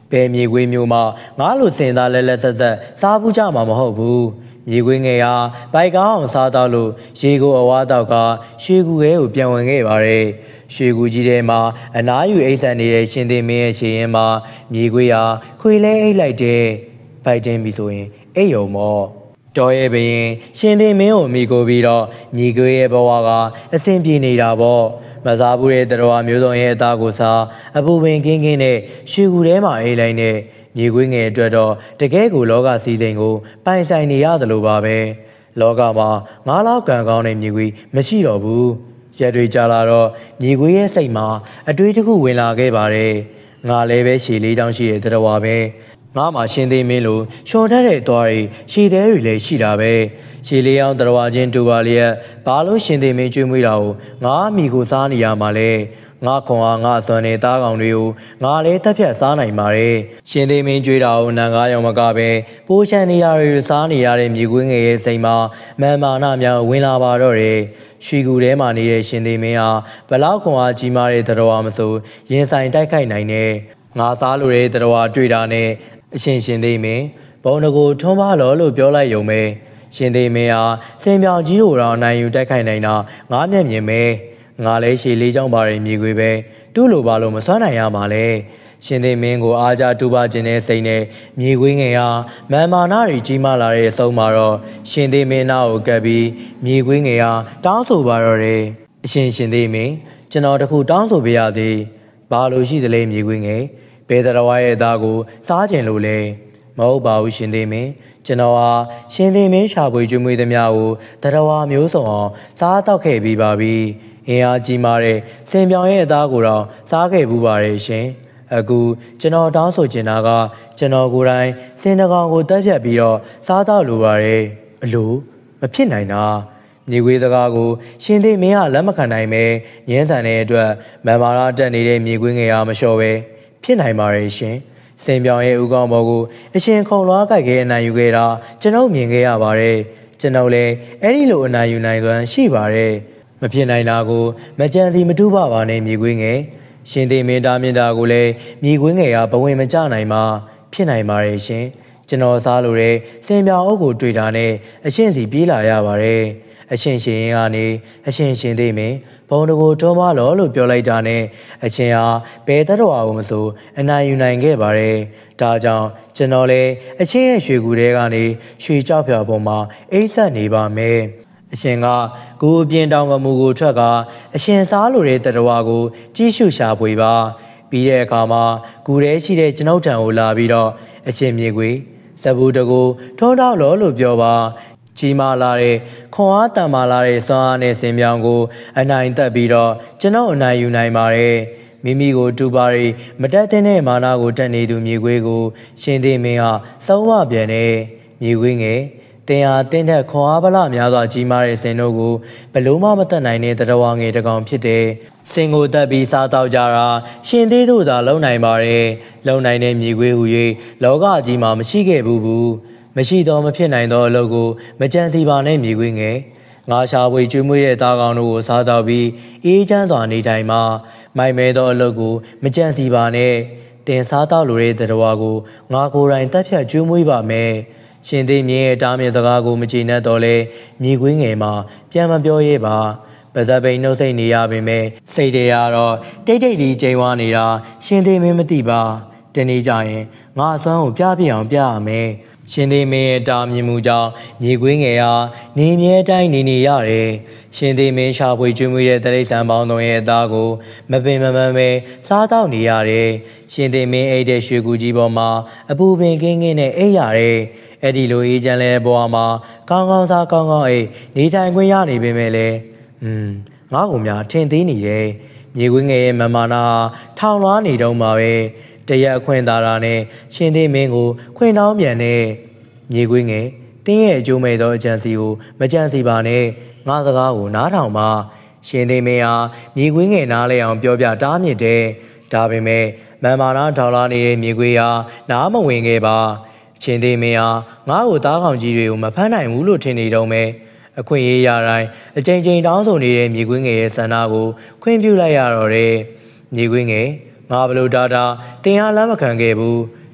ဘယ်မြေခွေးမျိုးမှငါလိုစင်သားလဲလဲဆက်ဆက်စားဘူးကြမှာမဟုတ်ဘူးမြေခွေးငယ်ဟာဘိုက်ကောင်းအောင်စားတော့လို့ရေကိုအဝါတော့ကရွှေကူခဲကိုပြန်ဝင်ခဲ့ပါတယ်ရွှေကူကြီးထဲမှာအနားယူအိတ်ဆန်နေတဲ့ရှင်သေးမင်းရဲ့ရှေ့ရင်မှာမြေခွေးဟာခွေလဲအိတ်လိုက်တဲ့ဘိုက်တင်းပြီဆိုရင်အိတ်ယုံမော့တော်ရဲ့ဘရင်ရှင်သေးမင်းကိုမိကိုပြီးတော့မြေခွေးရဲ့ဘဝကအဆင်ပြေနေတာပေါ့မစားဘူးတဲ့တော်မျိုးစုံရဲ့အသားကိုစားအပူပင်ကင်းကင်းနဲ့ရွှေကူထဲမှာအိတ်လိုက်နဲ့မြေခွေးငယ်အတွက်တော့တကယ်ကိုလောကစီစဉ်ကိုပိုင်ဆိုင်နေရတယ်လို့ပါပဲလောကမှာငါးလောက်ကံကောင်းတဲ့မြေခွေးမရှိတော့ဘူးရက်တွေကြာလာတော့မြေခွေးရဲ့စိတ်မှာအတွေးတစ်ခုဝင်လာခဲ့ပါတယ်ငါလည်းပဲရှည်လေးတောင်းရှိတဲ့တော်ပဲငါမှရှင်သေးမင်းလိုရှော်တတ်တဲ့သွားတွေရှည်သေးတွေလည်းရှိတာပဲရှည်လေးအောင်တော်ချင်းတူပါလျက်ဘာလို့ရှင်သေးမင်းကျွေးမွေးတာကိုငါမိကိုစားနေရမှာလဲငါခွန်အားငါအစွမ်းနဲ့သားကောင်တွေကိုငါလည်းတက်ဖြတ်စားနိုင်ပါတယ်ရှင်သေးမင်းကြွေးတာကိုနံကားရောင်မကပဲပိုးချန်နေရတွေစားနေရတဲ့မြေခွေးငယ်ရဲ့စိတ်မှာမာမာနများဝင်လာပါတော့တယ်ရွှေကူထဲမှာနေတဲ့ရှင်သေးမင်းဟာဘလောက်ခွန်အားကြီးမားတဲ့တော်မဆိုရင်ဆိုင်တိုက်ခိုက်နိုင်တဲ့ငါစားလိုတဲ့တော်တွေ့တာနဲ့အရှင်ရှင်သေးမင်းဘုံတကူထွန်းပါလောလို့ပြောလိုက်ရုံပဲရှင်သေးမင်းဟာစင်ပြောင်ကြီးတို့တော်နိုင်ယူတိုက်ခိုက်နိုင်တာငါမျက်မြင်ပဲငါလည်းရှည်လေးချောင်းပါတဲ့မြေခွေးပဲတူးလို့ပါလို့မစွမ်းနိုင်ရမှာလဲရှင်သေးမင်းကိုအားကြတူပါခြင်းနဲ့စိတ်နဲ့မြေခွေးငယ်ဟာမာမာနာတွေကြီးမားလာတဲ့အဆုံးမှာတော့ရှင်သေးမင်းနာကိုကပ်ပြီးမြေခွေးငယ်ဟာတောင်းဆိုပါတော့တယ်အရှင်ရှင်သေးမင်းကျွန်တော်တခုတောင်းဆိုပေးရသေးဘာလို့ရှိသလဲမြေခွေးငယ်ဘယ်တော်ရဲ့အသားကိုစားကျင်လို့လဲမဟုတ်ပါဘူးရှင်သေးမင်းကျွန်တော်ဟာရှင်သေးမင်းရှာဖွေကျွေးမွေးသမျှကိုတော်မျိုးစုံအောင်စားတော့ခဲ့ပြီးပါပြီအင်အားကြီးမားတဲ့စင်ပြောင်ရဲ့အသားကိုတော့စားခဲ့ဘူးပါတယ်ရှင်အခုကျွန်တော်တောင်းဆိုချင်တာကကျွန်တော်ကိုယ်တိုင်စင်တကောင်ကိုတက်ဖြတ်ပြီးတော့စားတော့လိုပါတယ်အလိုမဖြစ်နိုင်တာမြေခွေးစကားကိုရှင်သေးမင်းကလက်မခံနိုင်ပဲညှင်းဆန်တဲ့အတွက်မန်မာရာတက်နေတဲ့မြေခွေးငယ်အားမလျှော့ပဲဖြစ်နိုင်ပါတယ်ရှင်စင်ပြောင်ရဲ့ဥကောင်းဘော်ကိုအရှင်ခုံလွားကြိုက်ခဲ့အနိုင်ယူခဲ့တာကျွန်တော်မြင်ခဲ့ရပါတယ်ကျွန်တော်လည်းအဲ့ဒီလိုအနိုင်ယူနိုင်စွမ်းရှိပါတယ်မဖြစ်နိုင်တာကိုမကြံစီမတူးပါပါနဲ့မြေခွေးငယ်ရှင်သေးမင်းသားမြင့်တာကိုလည်းမြေခွေးငယ်ကဘဝင်မကြနိုင်မှာဖြစ်နိုင်ပါတယ်ရှင်ကျွန်တော်စားလို့တဲ့စင်ပြောင်အုပ်ကိုတွေ့တာနဲ့အရှင်စီပြေးလာရပါတယ်အရှင်ရှင်ရင်ကနေအရှင်ရှင်သေးမင်းဘုံတကိုတွန်းမလောလို့ပြောလိုက်တာနဲ့အရှင်ဟာဘယ်တတော်အောင်မဆိုအနိုင်ယူနိုင်ခဲ့ပါတယ်ဒါကြောင့်ကျွန်တော်လည်းအရှင်ရဲ့ရွှေကူထဲကနေရွှေကြောက်ဖြာပေါ်မှာအိတ်ဆက်နေပါမယ်အရှင်ကကိုအပြင်တောင်ကမူကိုထွက်ကအရှင်စားလိုတဲ့တတော်ကိုကြီးရှုရှာဖွေပါပြီးတဲ့အခါမှာဂူထဲရှိတဲ့ကျွန်ုပ်ထံကိုလာပြီးတော့အရှင်မြေခွေစဘူးတကူထုံးတော့လောလို့ပြောပါကြီးမာလာတဲ့ခွန်အားတန်မာလာတဲ့စွမ်းအားနဲ့စင်ပြောင်ကိုအနိုင်တက်ပြီးတော့ကျွန်တော်အနိုင်ယူနိုင်ပါတယ်မိမိကိုတူပါရီမတက်တဲ့မာနာကိုတက်နေသူမြေခွေးကိုရှင်သေးမင်းဟာသုံးဝပြန်နေမြေခွေးငယ်တင်ဟာတင်းထက်ခွန်အားပလများစွာကြီးမားတဲ့စင်တို့ကိုဘလို့မှမတက်နိုင်တဲ့တရဝငယ်တကောင်ဖြစ်တဲ့စင်ကိုတက်ပြီးစားတော့ကြတာရှင်သေးတို့သာလုံနိုင်ပါတယ်လုံနိုင်တဲ့မြေခွေးဟူ၍လောကကြီးမှာမရှိခဲ့ဘူးဘူးမရှိတော့မဖြစ်နိုင်သောအလုပ်ကိုမကြံစီပါနဲ့မြေခွေးငယ်ငါရှာဖွေကျွေးမွေးတဲ့သားကောင်တို့ကိုစားတော့ပြီးအေးချမ်းစွာနေတိုင်းမှာမိုက်မဲသောအလုပ်ကိုမကြံစီပါနဲ့တင်စားတော့လိုတဲ့တရားကိုငါကိုယ်တိုင်တက်ဖြတ်ကျွေးမွေးပါမယ်ရှင်သေးမြင့်ရဲ့တားမြစ်စကားကိုမကြည်နဲ့တော့လဲမြေခွေးငယ်မှာပြန်မပြောရဲပါပါဇက်ပိန်နှုတ်ဆက်နေရပေမဲ့စိတ်တွေကတော့တိတ်တိတ်ဒီချိန်ဝါနေတာရှင်သေးမင်းမသိပါတနေ့ကျရင်ငါအစွမ်းကိုပြပြအောင်ပြရမယ်ရှင်သေးမင်းရဲ့တာမြင်မှုကြောင့်မြေခွေးငယ်ဟာနေမြဲတိုင်းနေနေရတယ်ရှင်သေးမင်းရှာဖွေကျွေးမွေးတဲ့တရိษံပေါင်းတော်ရဲ့အသားကိုမပင်မပန်းပဲစားတော့နေရတယ်ရှင်သေးမင်းအိတ်တဲ့ရွှေကူကြီးပေါ်မှာအပူပင်ကင်းကင်းနဲ့အိတ်ရတယ်အဲ့ဒီလိုအေးချမ်းလဲဘဝမှာကောင်းကောင်းစားကောင်းကောင်းအိတ်နေထိုင်ခွင့်ရနေပေမဲ့လေอืมငါ့ကိုများထင်သေးနေတယ်မြေခွေးငယ်ရဲ့မမာနာထောင်လွှားနေတော့မှာပဲတရက်အခွင့်သာတာနဲ့ရှင်သေးမင်းကိုခွင့်တောင်းပြန်နဲ့မြေခွေးငယ်တင်းရဲ့အကျိုးမဲ့သောအကြံစီကိုမကြံစီပါနဲ့ငါစကားကိုနားထောင်ပါရှင်သေးမင်းဟာမြေခွေးငယ်နားလဲအောင်ပြောပြတားမြစ်တယ်ဒါပေမဲ့မမာနာထောင်လွှားနေတဲ့မြေခွေးဟာနားမဝင်ခဲ့ပါရှင်သေးမင်းဟာငါ့ကိုသားကောင်ကြီးတွေကိုမဖမ်းနိုင်ဘူးလို့ထင်နေတော့မယ်အခွင့်အရေးရတိုင်းအချိန်ချင်းတောင်းဆိုနေတဲ့မြေခွေးငယ်ရဲ့ဆန္ဒကိုခွင့်ပြုလိုက်ရတော့တယ်မြေခွေးငယ်ငါဘလို့တာတာတင်အားလမ်းမခံခဲ့ဘူး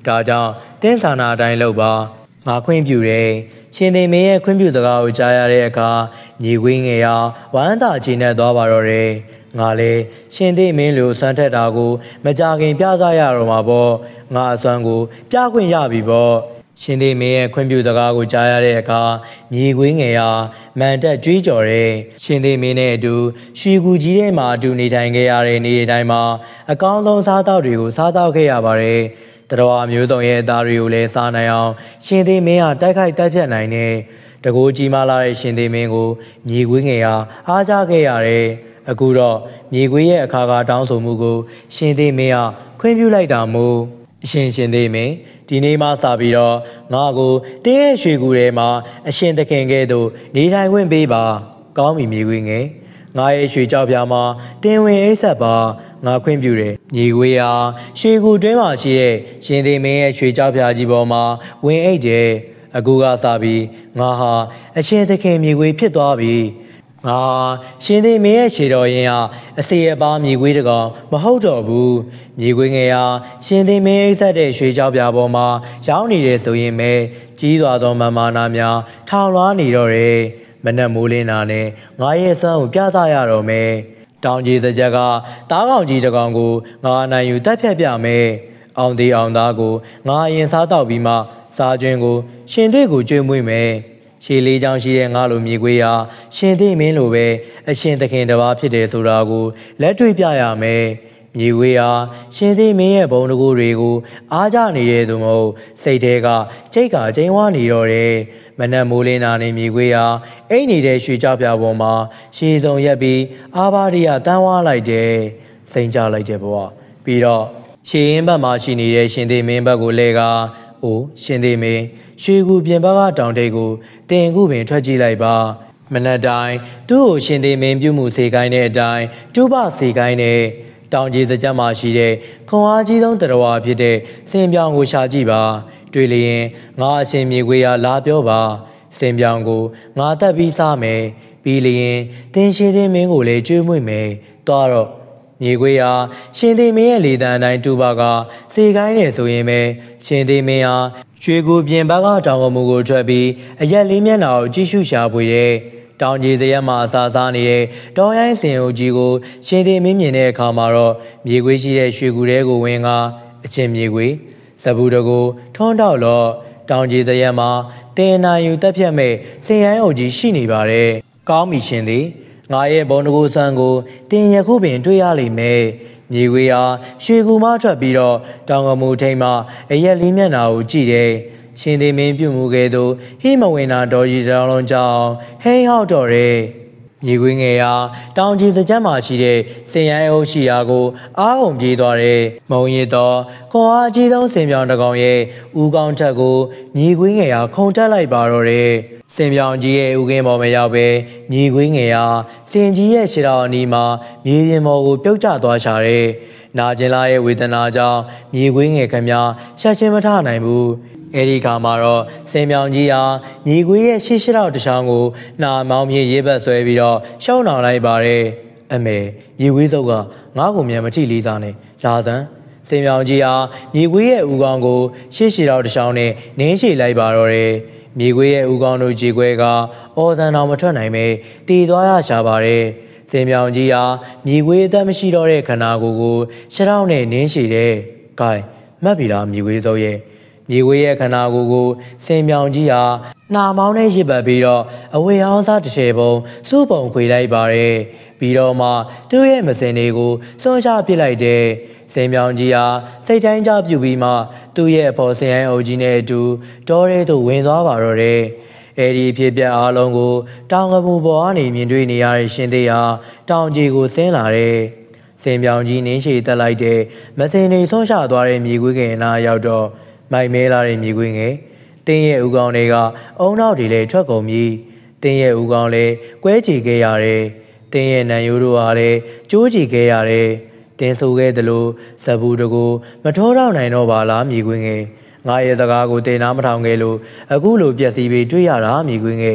ဒါကြောင့်တင်းဆန္ဒအတိုင်းလုပ်ပါငါခွင့်ပြုတယ်ရှင်သေးမင်းရဲ့ခွင့်ပြုစကားကိုကြားရတဲ့အခါညီခွေးငယ်ဟာဝမ်းသာချီနဲ့သွားပါတော့တယ်ငါလည်းရှင်သေးမင်းလိုစမ်းထက်တာကိုမကြခင်ပြသရတော့မှာပေါ့ငါအစွမ်းကိုပြခွင့်ရပြီပေါ့ရှင်သေးမင်းရဲ့ခွင့်ပြုစကားကိုကြားရတဲ့အခါညီခွေးငယ်ဟာမန်တက်ကြွေးကြော်တယ်ရှင်သေးမင်းနဲ့အတူရွှေကူကြီးထဲမှာအတူနေထိုင်ခဲ့ရတဲ့နေ့တိုင်းမှာအကောင်းဆုံးစားသောက်တွေကိုစားသောက်ခဲ့ရပါတယ်တတော်မျိုးစုံရဲ့အသားတွေကိုလည်းစားနိုင်အောင်ရှင်သေးမင်းဟာတိုက်ခိုက်တိုက်ဖြတ်နိုင်တယ်တကိုးကြီးမားလာတဲ့ရှင်သေးမင်းကိုညီခွေးငယ်ဟာအားကြခဲ့ရတယ်အခုတော့ညီခွေးရဲ့အခါကတောင်းဆိုမှုကိုရှင်သေးမင်းဟာခွင့်ပြုလိုက်တာမို့အရှင်ရှင်သေးမင်းဒီနေ့မှစပြီးတော့ငါကိုတင်းရဲ့ရွှေကူထဲမှာအရှင်သခင်ကဲ့သို့နေထိုင်ခွင့်ပေးပါကောင်းပြီညီခွေးငယ်ငါရဲ့ရွှေကြောက်ပြားမှာတင်ဝင်အိတ်ဆက်ပါငါခွင့်ပြုတယ်ညီခွေးဟာရွှေကူတွင်းမှာရှိတဲ့ရှင်သေးမင်းရဲ့ရွှေကြောက်ပြားကြီးပေါ်မှာဝင်အိတ်တယ်အခုကစပြီးငါဟာအရှင်သခင်ညီခွေးဖြစ်သွားပြီငါရှင်သေးမင်းရဲ့ခြေတော်ရင်ဟာအစီအပါမြေခွေးတကောင်မဟုတ်တော့ဘူးမြေခွေးငယ်ဟာရှင်သေးမင်းအိတ်ဆက်တဲ့ရွှေကြောက်ပြားပေါ်မှာရောက်နေတယ်ဆိုရင်ပဲကြီးစွာသောမင်မာနာများထောင်လွှားနေတော့တယ်မနက်မိုးလင်းတာနဲ့ငါရဲ့စွမ်းကိုပြသရတော့မယ်တောင်ကြီးစကြက်ကတားကောင်ကြီးတကောင်ကိုငါနိုင်ယူတက်ဖြတ်ပြမယ်အောင်သေးအောင်သားကိုငါရင်စားတော့ပြီးမှစားကျွင်းကိုရှင်သေးကိုကျွေးမွေးမယ်ရှေးလေးချောင်းရှိတဲ့ငါလိုမြေခွေးဟာရှင်သေးမင်းလိုပဲအရှင်သခင်တစ်ပါးဖြစ်တယ်ဆိုတာကိုလက်တွေ့ပြရမယ်မြေခွေးဟာရှင်သေးမင်းရဲ့ဘုံတကူတွေကိုအားကြနေတဲ့သူမဟုတ်စိတ်ထဲကကြိတ်ကကျင်းဝါနေတော့တယ်မနက်မိုးလင်းတာနဲ့မြေခွေးဟာအိတ်နေတဲ့ရွှေကြောက်ပြားပေါ်မှာရှည်စုံရက်ပြီးအာဘာရိယတန်းဝါလိုက်တယ်စိန်ကြလိုက်တယ်ဘဝပြီးတော့ရှေးရင်ဘက်မှာရှိနေတဲ့ရှင်သေးမင်းဘက်ကိုလဲကအိုးရှင်သေးမင်းရွှေကူပြင်ဘက်ကတောင်တိတ်ကိုတင်ခုပင်ထွက်ကြည့်လိုက်ပါမနက်တိုင်းသူ့ကိုရှင်သေးမင်းပြုမှုစေခိုင်းတဲ့အတိုင်းကျူးပစေခိုင်းတဲ့တောင်ကြီးစကြက်မှာရှိတဲ့ခွန်အားကြီးဆုံးတရားဝါဖြစ်တဲ့စင်ပြောင်ကိုရှာကြည့်ပါတွေ့လျင်ငါအရှင်မြေခွေးရလာပြောပါစင်ပြောင်ကိုငါတက်ပြီးစားမယ်ပြီးလျင်တင်ရှင်သေးမင်းကိုလည်းကျွေးမွေ့မယ်သွားတော့မြေခွေးဟာရှင်သေးမင်းရဲ့လေတံအတိုင်းတူပါကစေခိုင်းနေဆိုရင်ပဲရှင်သေးမင်းဟာရွှေကူပြင်ဘက်ကတောင်ကမူကိုထွက်ပြီးအရက်လေးမျက်နှာကိုကြည့်ရှုရှာဖွေတဲ့တောင်ကြီးစရက်မှာအစာစားနေတဲ့တောရိုင်းစင်အုပ်ကြီးကိုရှင်သေးမင်းမြင်တဲ့အခါမှာတော့မြေခွေးရှိတဲ့ရွှေကူထဲကိုဝင်ကအချင်းမြေခွေးစပူတကိုထွန်းတောက်တော့တောင်ကြီးစရက်မှာတင်နာယူတက်ဖြတ်မဲ့စင်ရိုင်းအုပ်ကြီးရှိနေပါတယ်ကောင်းပြီရှင်သည်ငါရဲ့ဘုံတကူဆန်းကိုတင်ရခုပင်တွေ့ရလိမ့်မယ်မြေခွေးဟာရွှေကူမထွက်ပြီးတော့တောင်ကမူထိန်မှအရက်လေးမျက်နှာကိုကြည့်တယ်ရှင်သေးမင်းပြုမှုကဲ့သို့ဟိမဝင်နာတော်ကြီးတောင်လုံးကြောင်းဟိဟောက်တော်တယ်မြေခွေးငယ်ဟာတောင်ကြီးစကြက်မှာရှိတဲ့စင်ရိုင်းအုပ်ရှိရာကိုအားကုန်ပြေးသွားတယ်မုံရည်တော်ခွန်အားကြီးဆုံးစင်ပြောင်တကောင်ရဲ့ဦးကောင်းထက်ကိုမြေခွေးငယ်ဟာခုန်တက်လိုက်ပါတော့တယ်စင်ပြောင်ကြီးရဲ့ဦးကင်းပေါ်မရောက်ပဲမြေခွေးငယ်ဟာစင်ကြီးရဲ့ခြေတော်အနီးမှာမြေပြင်ပေါ်ကိုပြုတ်ကျသွားချတယ်နာကျင်လာရဲ့ဝေဒနာကြောင့်မြေခွေးငယ်ခမရှက်ချင်းမထနိုင်ဘူးအဲဒီခါမှာတော့စင်ပြောင်ကြီးဟာမြေခွေးရဲ့ရှေ့ရှေ့တော့တချောင်းကိုနှာမောင်းပြေးရေးဘက်ဆွဲပြီးတော့ရှောင်းလောင်လိုက်ပါတယ်အမေမြေခွေးစုပ်ကငါ့ကိုမြန်မထိလေးစားနဲ့လာစမ်းစင်ပြောင်ကြီးဟာမြေခွေးရဲ့ဦးခေါင်းကိုရှေ့ရှေ့တော့တချောင်းနဲ့နင်းရှည်လိုက်ပါတော့တယ်မြေခွေးရဲ့ဦးခေါင်းတို့ခြေခွဲကအော်သံတော်မထွက်နိုင်ပဲတည်သွားရရှာပါတယ်စင်ပြောင်ကြီးဟာမြေခွေးအသက်မရှိတော့တဲ့ခန္ဓာကိုယ်ကိုရှေ့တော့နဲ့နင်းရှည်တယ်။ဂိုင်းမှတ်ပြီလားမြေခွေးစုပ်ရဲ့မြေခွေးရဲ့ခန္ဓာကိုယ်ကိုစင်ပြောင်ကြီးဟာနှာမောင်းနဲ့ရစ်ပတ်ပြီးတော့အဝေဟောင်းစားတစ်ချေပုံစုပုံခွေလိုက်ပါတယ်ပြီးတော့မှသူ့ရဲ့မစင်တွေကိုစွန့်ချပစ်လိုက်တယ်စင်ပြောင်ကြီးဟာစိတ်တိုင်းကြပြုပြီးမှသူ့ရဲ့အဖော်စင်ရိုင်းအုပ်ကြီးနဲ့အတူတောထဲသို့ဝင်သွားပါတော့တယ်အဲဒီဖြစ်ပျက်အားလုံးကိုတောင်ကပူပေါ်ကနေမြင်တွေ့နေရတဲ့ရှင်သေးဟာတောင်ကြီးကိုဆင်းလာတယ်စင်ပြောင်ကြီးနင်းရှည်တက်လိုက်တဲ့မစင်တွေဆွန့်ချသွားတဲ့မြေခွေးငယ်နာရောက်တော့မိုက်မဲလာတဲ့မြေခွေးငယ်တင်းရဲ့ဦးကောင်းတွေကအုံနောက်တွေလည်းထွက်ကုန်ပြီတင်းရဲ့ဦးကောင်းလည်းကွဲချီခဲ့ရတယ်တင်းရဲ့နံရိုးတို့ဟာလည်းကျိုးချီခဲ့ရတယ်တင်းဆိုခဲ့သလိုဇပူတကူမထိုးတော့နိုင်တော့ပါလားမြေခွေးငယ်ငါရဲ့စကားကိုတင်နာမထောင်ခဲ့လို့အခုလိုပြက်စီးပြီးတွေ့ရတာမြေခွေးငယ်ဘ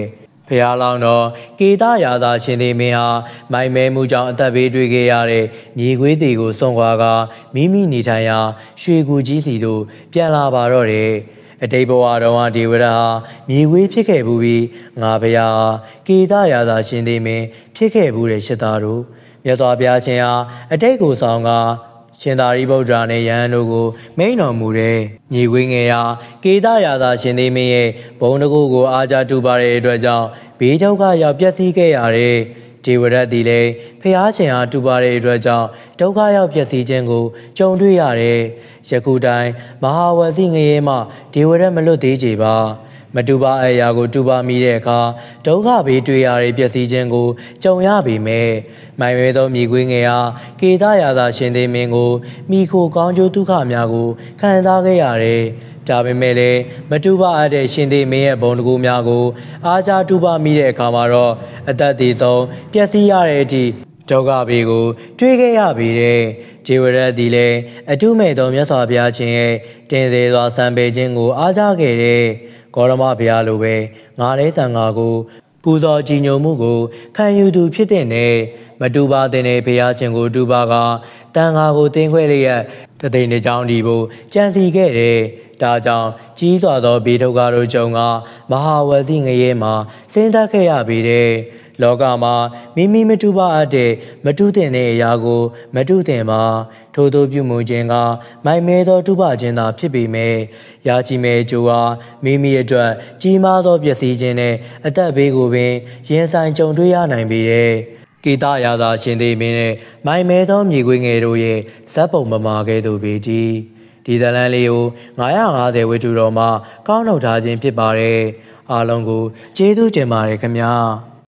ဖျားလောင်းတော်ကေတရာသာရှင်သည်မင်းဟာမိုင်မဲမှုကြောင့်အသက်ဘေးတွေ့ခဲ့ရတဲ့မြေခွေးတီကိုစွန့်ခွာကမိမိနေထိုင်ရာရွှေကူကြီးစီသို့ပြန်လာပါတော့တယ်အတိတ်ဘဝတော်ဟာဒေဝရဟာမြေခွေးဖြစ်ခဲ့ဘူးပြီးငါဖျားကေတရာသာရှင်သည်မင်းဖြစ်ခဲ့ဘူးတဲ့ရှစ်သားတို့မြတ်စွာဘုရားရှင်ဟာအတိတ်ကိုဆောင်ကရှင်သာရိပုတ္တရာနဲ့ယဟန်တို့ကိုမိန့်တော်မူတဲ့ညီခွေးငယ်ရာကေတရာသာရှင်သေးမင်းရဲ့ဘုံတကူကိုအားကြတူပါတဲ့အတွက်ကြောင့်ဘေးဒုက္ခရောက်ပျက်စီးခဲ့ရတဲ့ဒေဝရတ်သည်လည်းဖျားရှင်အားတူပါတဲ့အတွက်ကြောင့်ဒုက္ခရောက်ပျက်စီးခြင်းကိုကြုံတွေ့ရတဲ့ယခုတိုင်မဟာဝစီငရေမှဒေဝရတ်မလွတ်သေးကြပါမတူပါအရာကိုတူပါမိတဲ့အခါဒုက္ခဘေးတွေ့ရတဲ့ပျက်စီးခြင်းကိုကြုံရပေမယ့်မိုင်ဝဲသောမြေခွေးငယ်အားကေတရာသာရှင်သေးမင်းကိုမိခိုကောင်းကျိုးဒုက္ခများကိုခံစားခဲ့ရတယ်။ဒါပေမဲ့လည်းမတူပါအပ်တဲ့ရှင်သေးမင်းရဲ့ဘုံတကူများကိုအားကြတူပါမိတဲ့အခါမှာတော့အသက်တည်ဆုံးပျက်စီးရတဲ့အထိဒုက္ခဘေးကိုတွေ့ခဲ့ရပေတဲ့ဒေဝရတ်သည်လည်းအတုမဲ့သောမြတ်စွာဘုရားရှင်ရဲ့တင်သေးစွာစံပေခြင်းကိုအားကြခဲ့တဲ့ဂေါရမဘုရားလိုပဲငါလည်းတန်ခါကိုပူဇော်ကြည်ညိုမှုကိုခံယူသူဖြစ်တဲ့နဲ့မတူပါတဲ့ဘုရားရှင်ကိုတူပါကတန်ခါကိုတင်းခွဲလျက်တသိန်းတစ်ကြောင်းဒီဖို့ကြံစီခဲ့တယ်။ဒါကြောင့်ကြီးစွာသောဘေးဒုက္ခတို့ကြုံကမဟာဝစီငရေမှာဆင်းသက်ခဲ့ရပေတဲ့လောကမှာမိမိမတူပါအပ်တဲ့မတူတဲ့အရာကိုမတူတဲ့မှာထို့သောပြုမှုခြင်းကမိုင်မဲသောတူပါခြင်းသာဖြစ်ပေမဲ့ရာချီမဲကျိုးဟာမိမိအတွက်ကြီးမားသောပျက်စီးခြင်းနဲ့အသက်ဘေးကိုပင်ရင်ဆိုင်ကြုံတွေ့ရနိုင်ပေတဲ့ကေတရာသာရှင်သေးမင်းနဲ့မိုင်မဲသောမြေခွေးငယ်တို့ရဲ့ဇက်ပုံမမာကဲ့သို့ပေတည်ဒီဇလန်လေးကိုငါးရာငါးဆယ်ဝတ္ထုတော်မှာကောင်းနှုတ်ထားခြင်းဖြစ်ပါတယ်အားလုံးကိုကျေးဇူးတင်ပါတယ်ခင်ဗျာ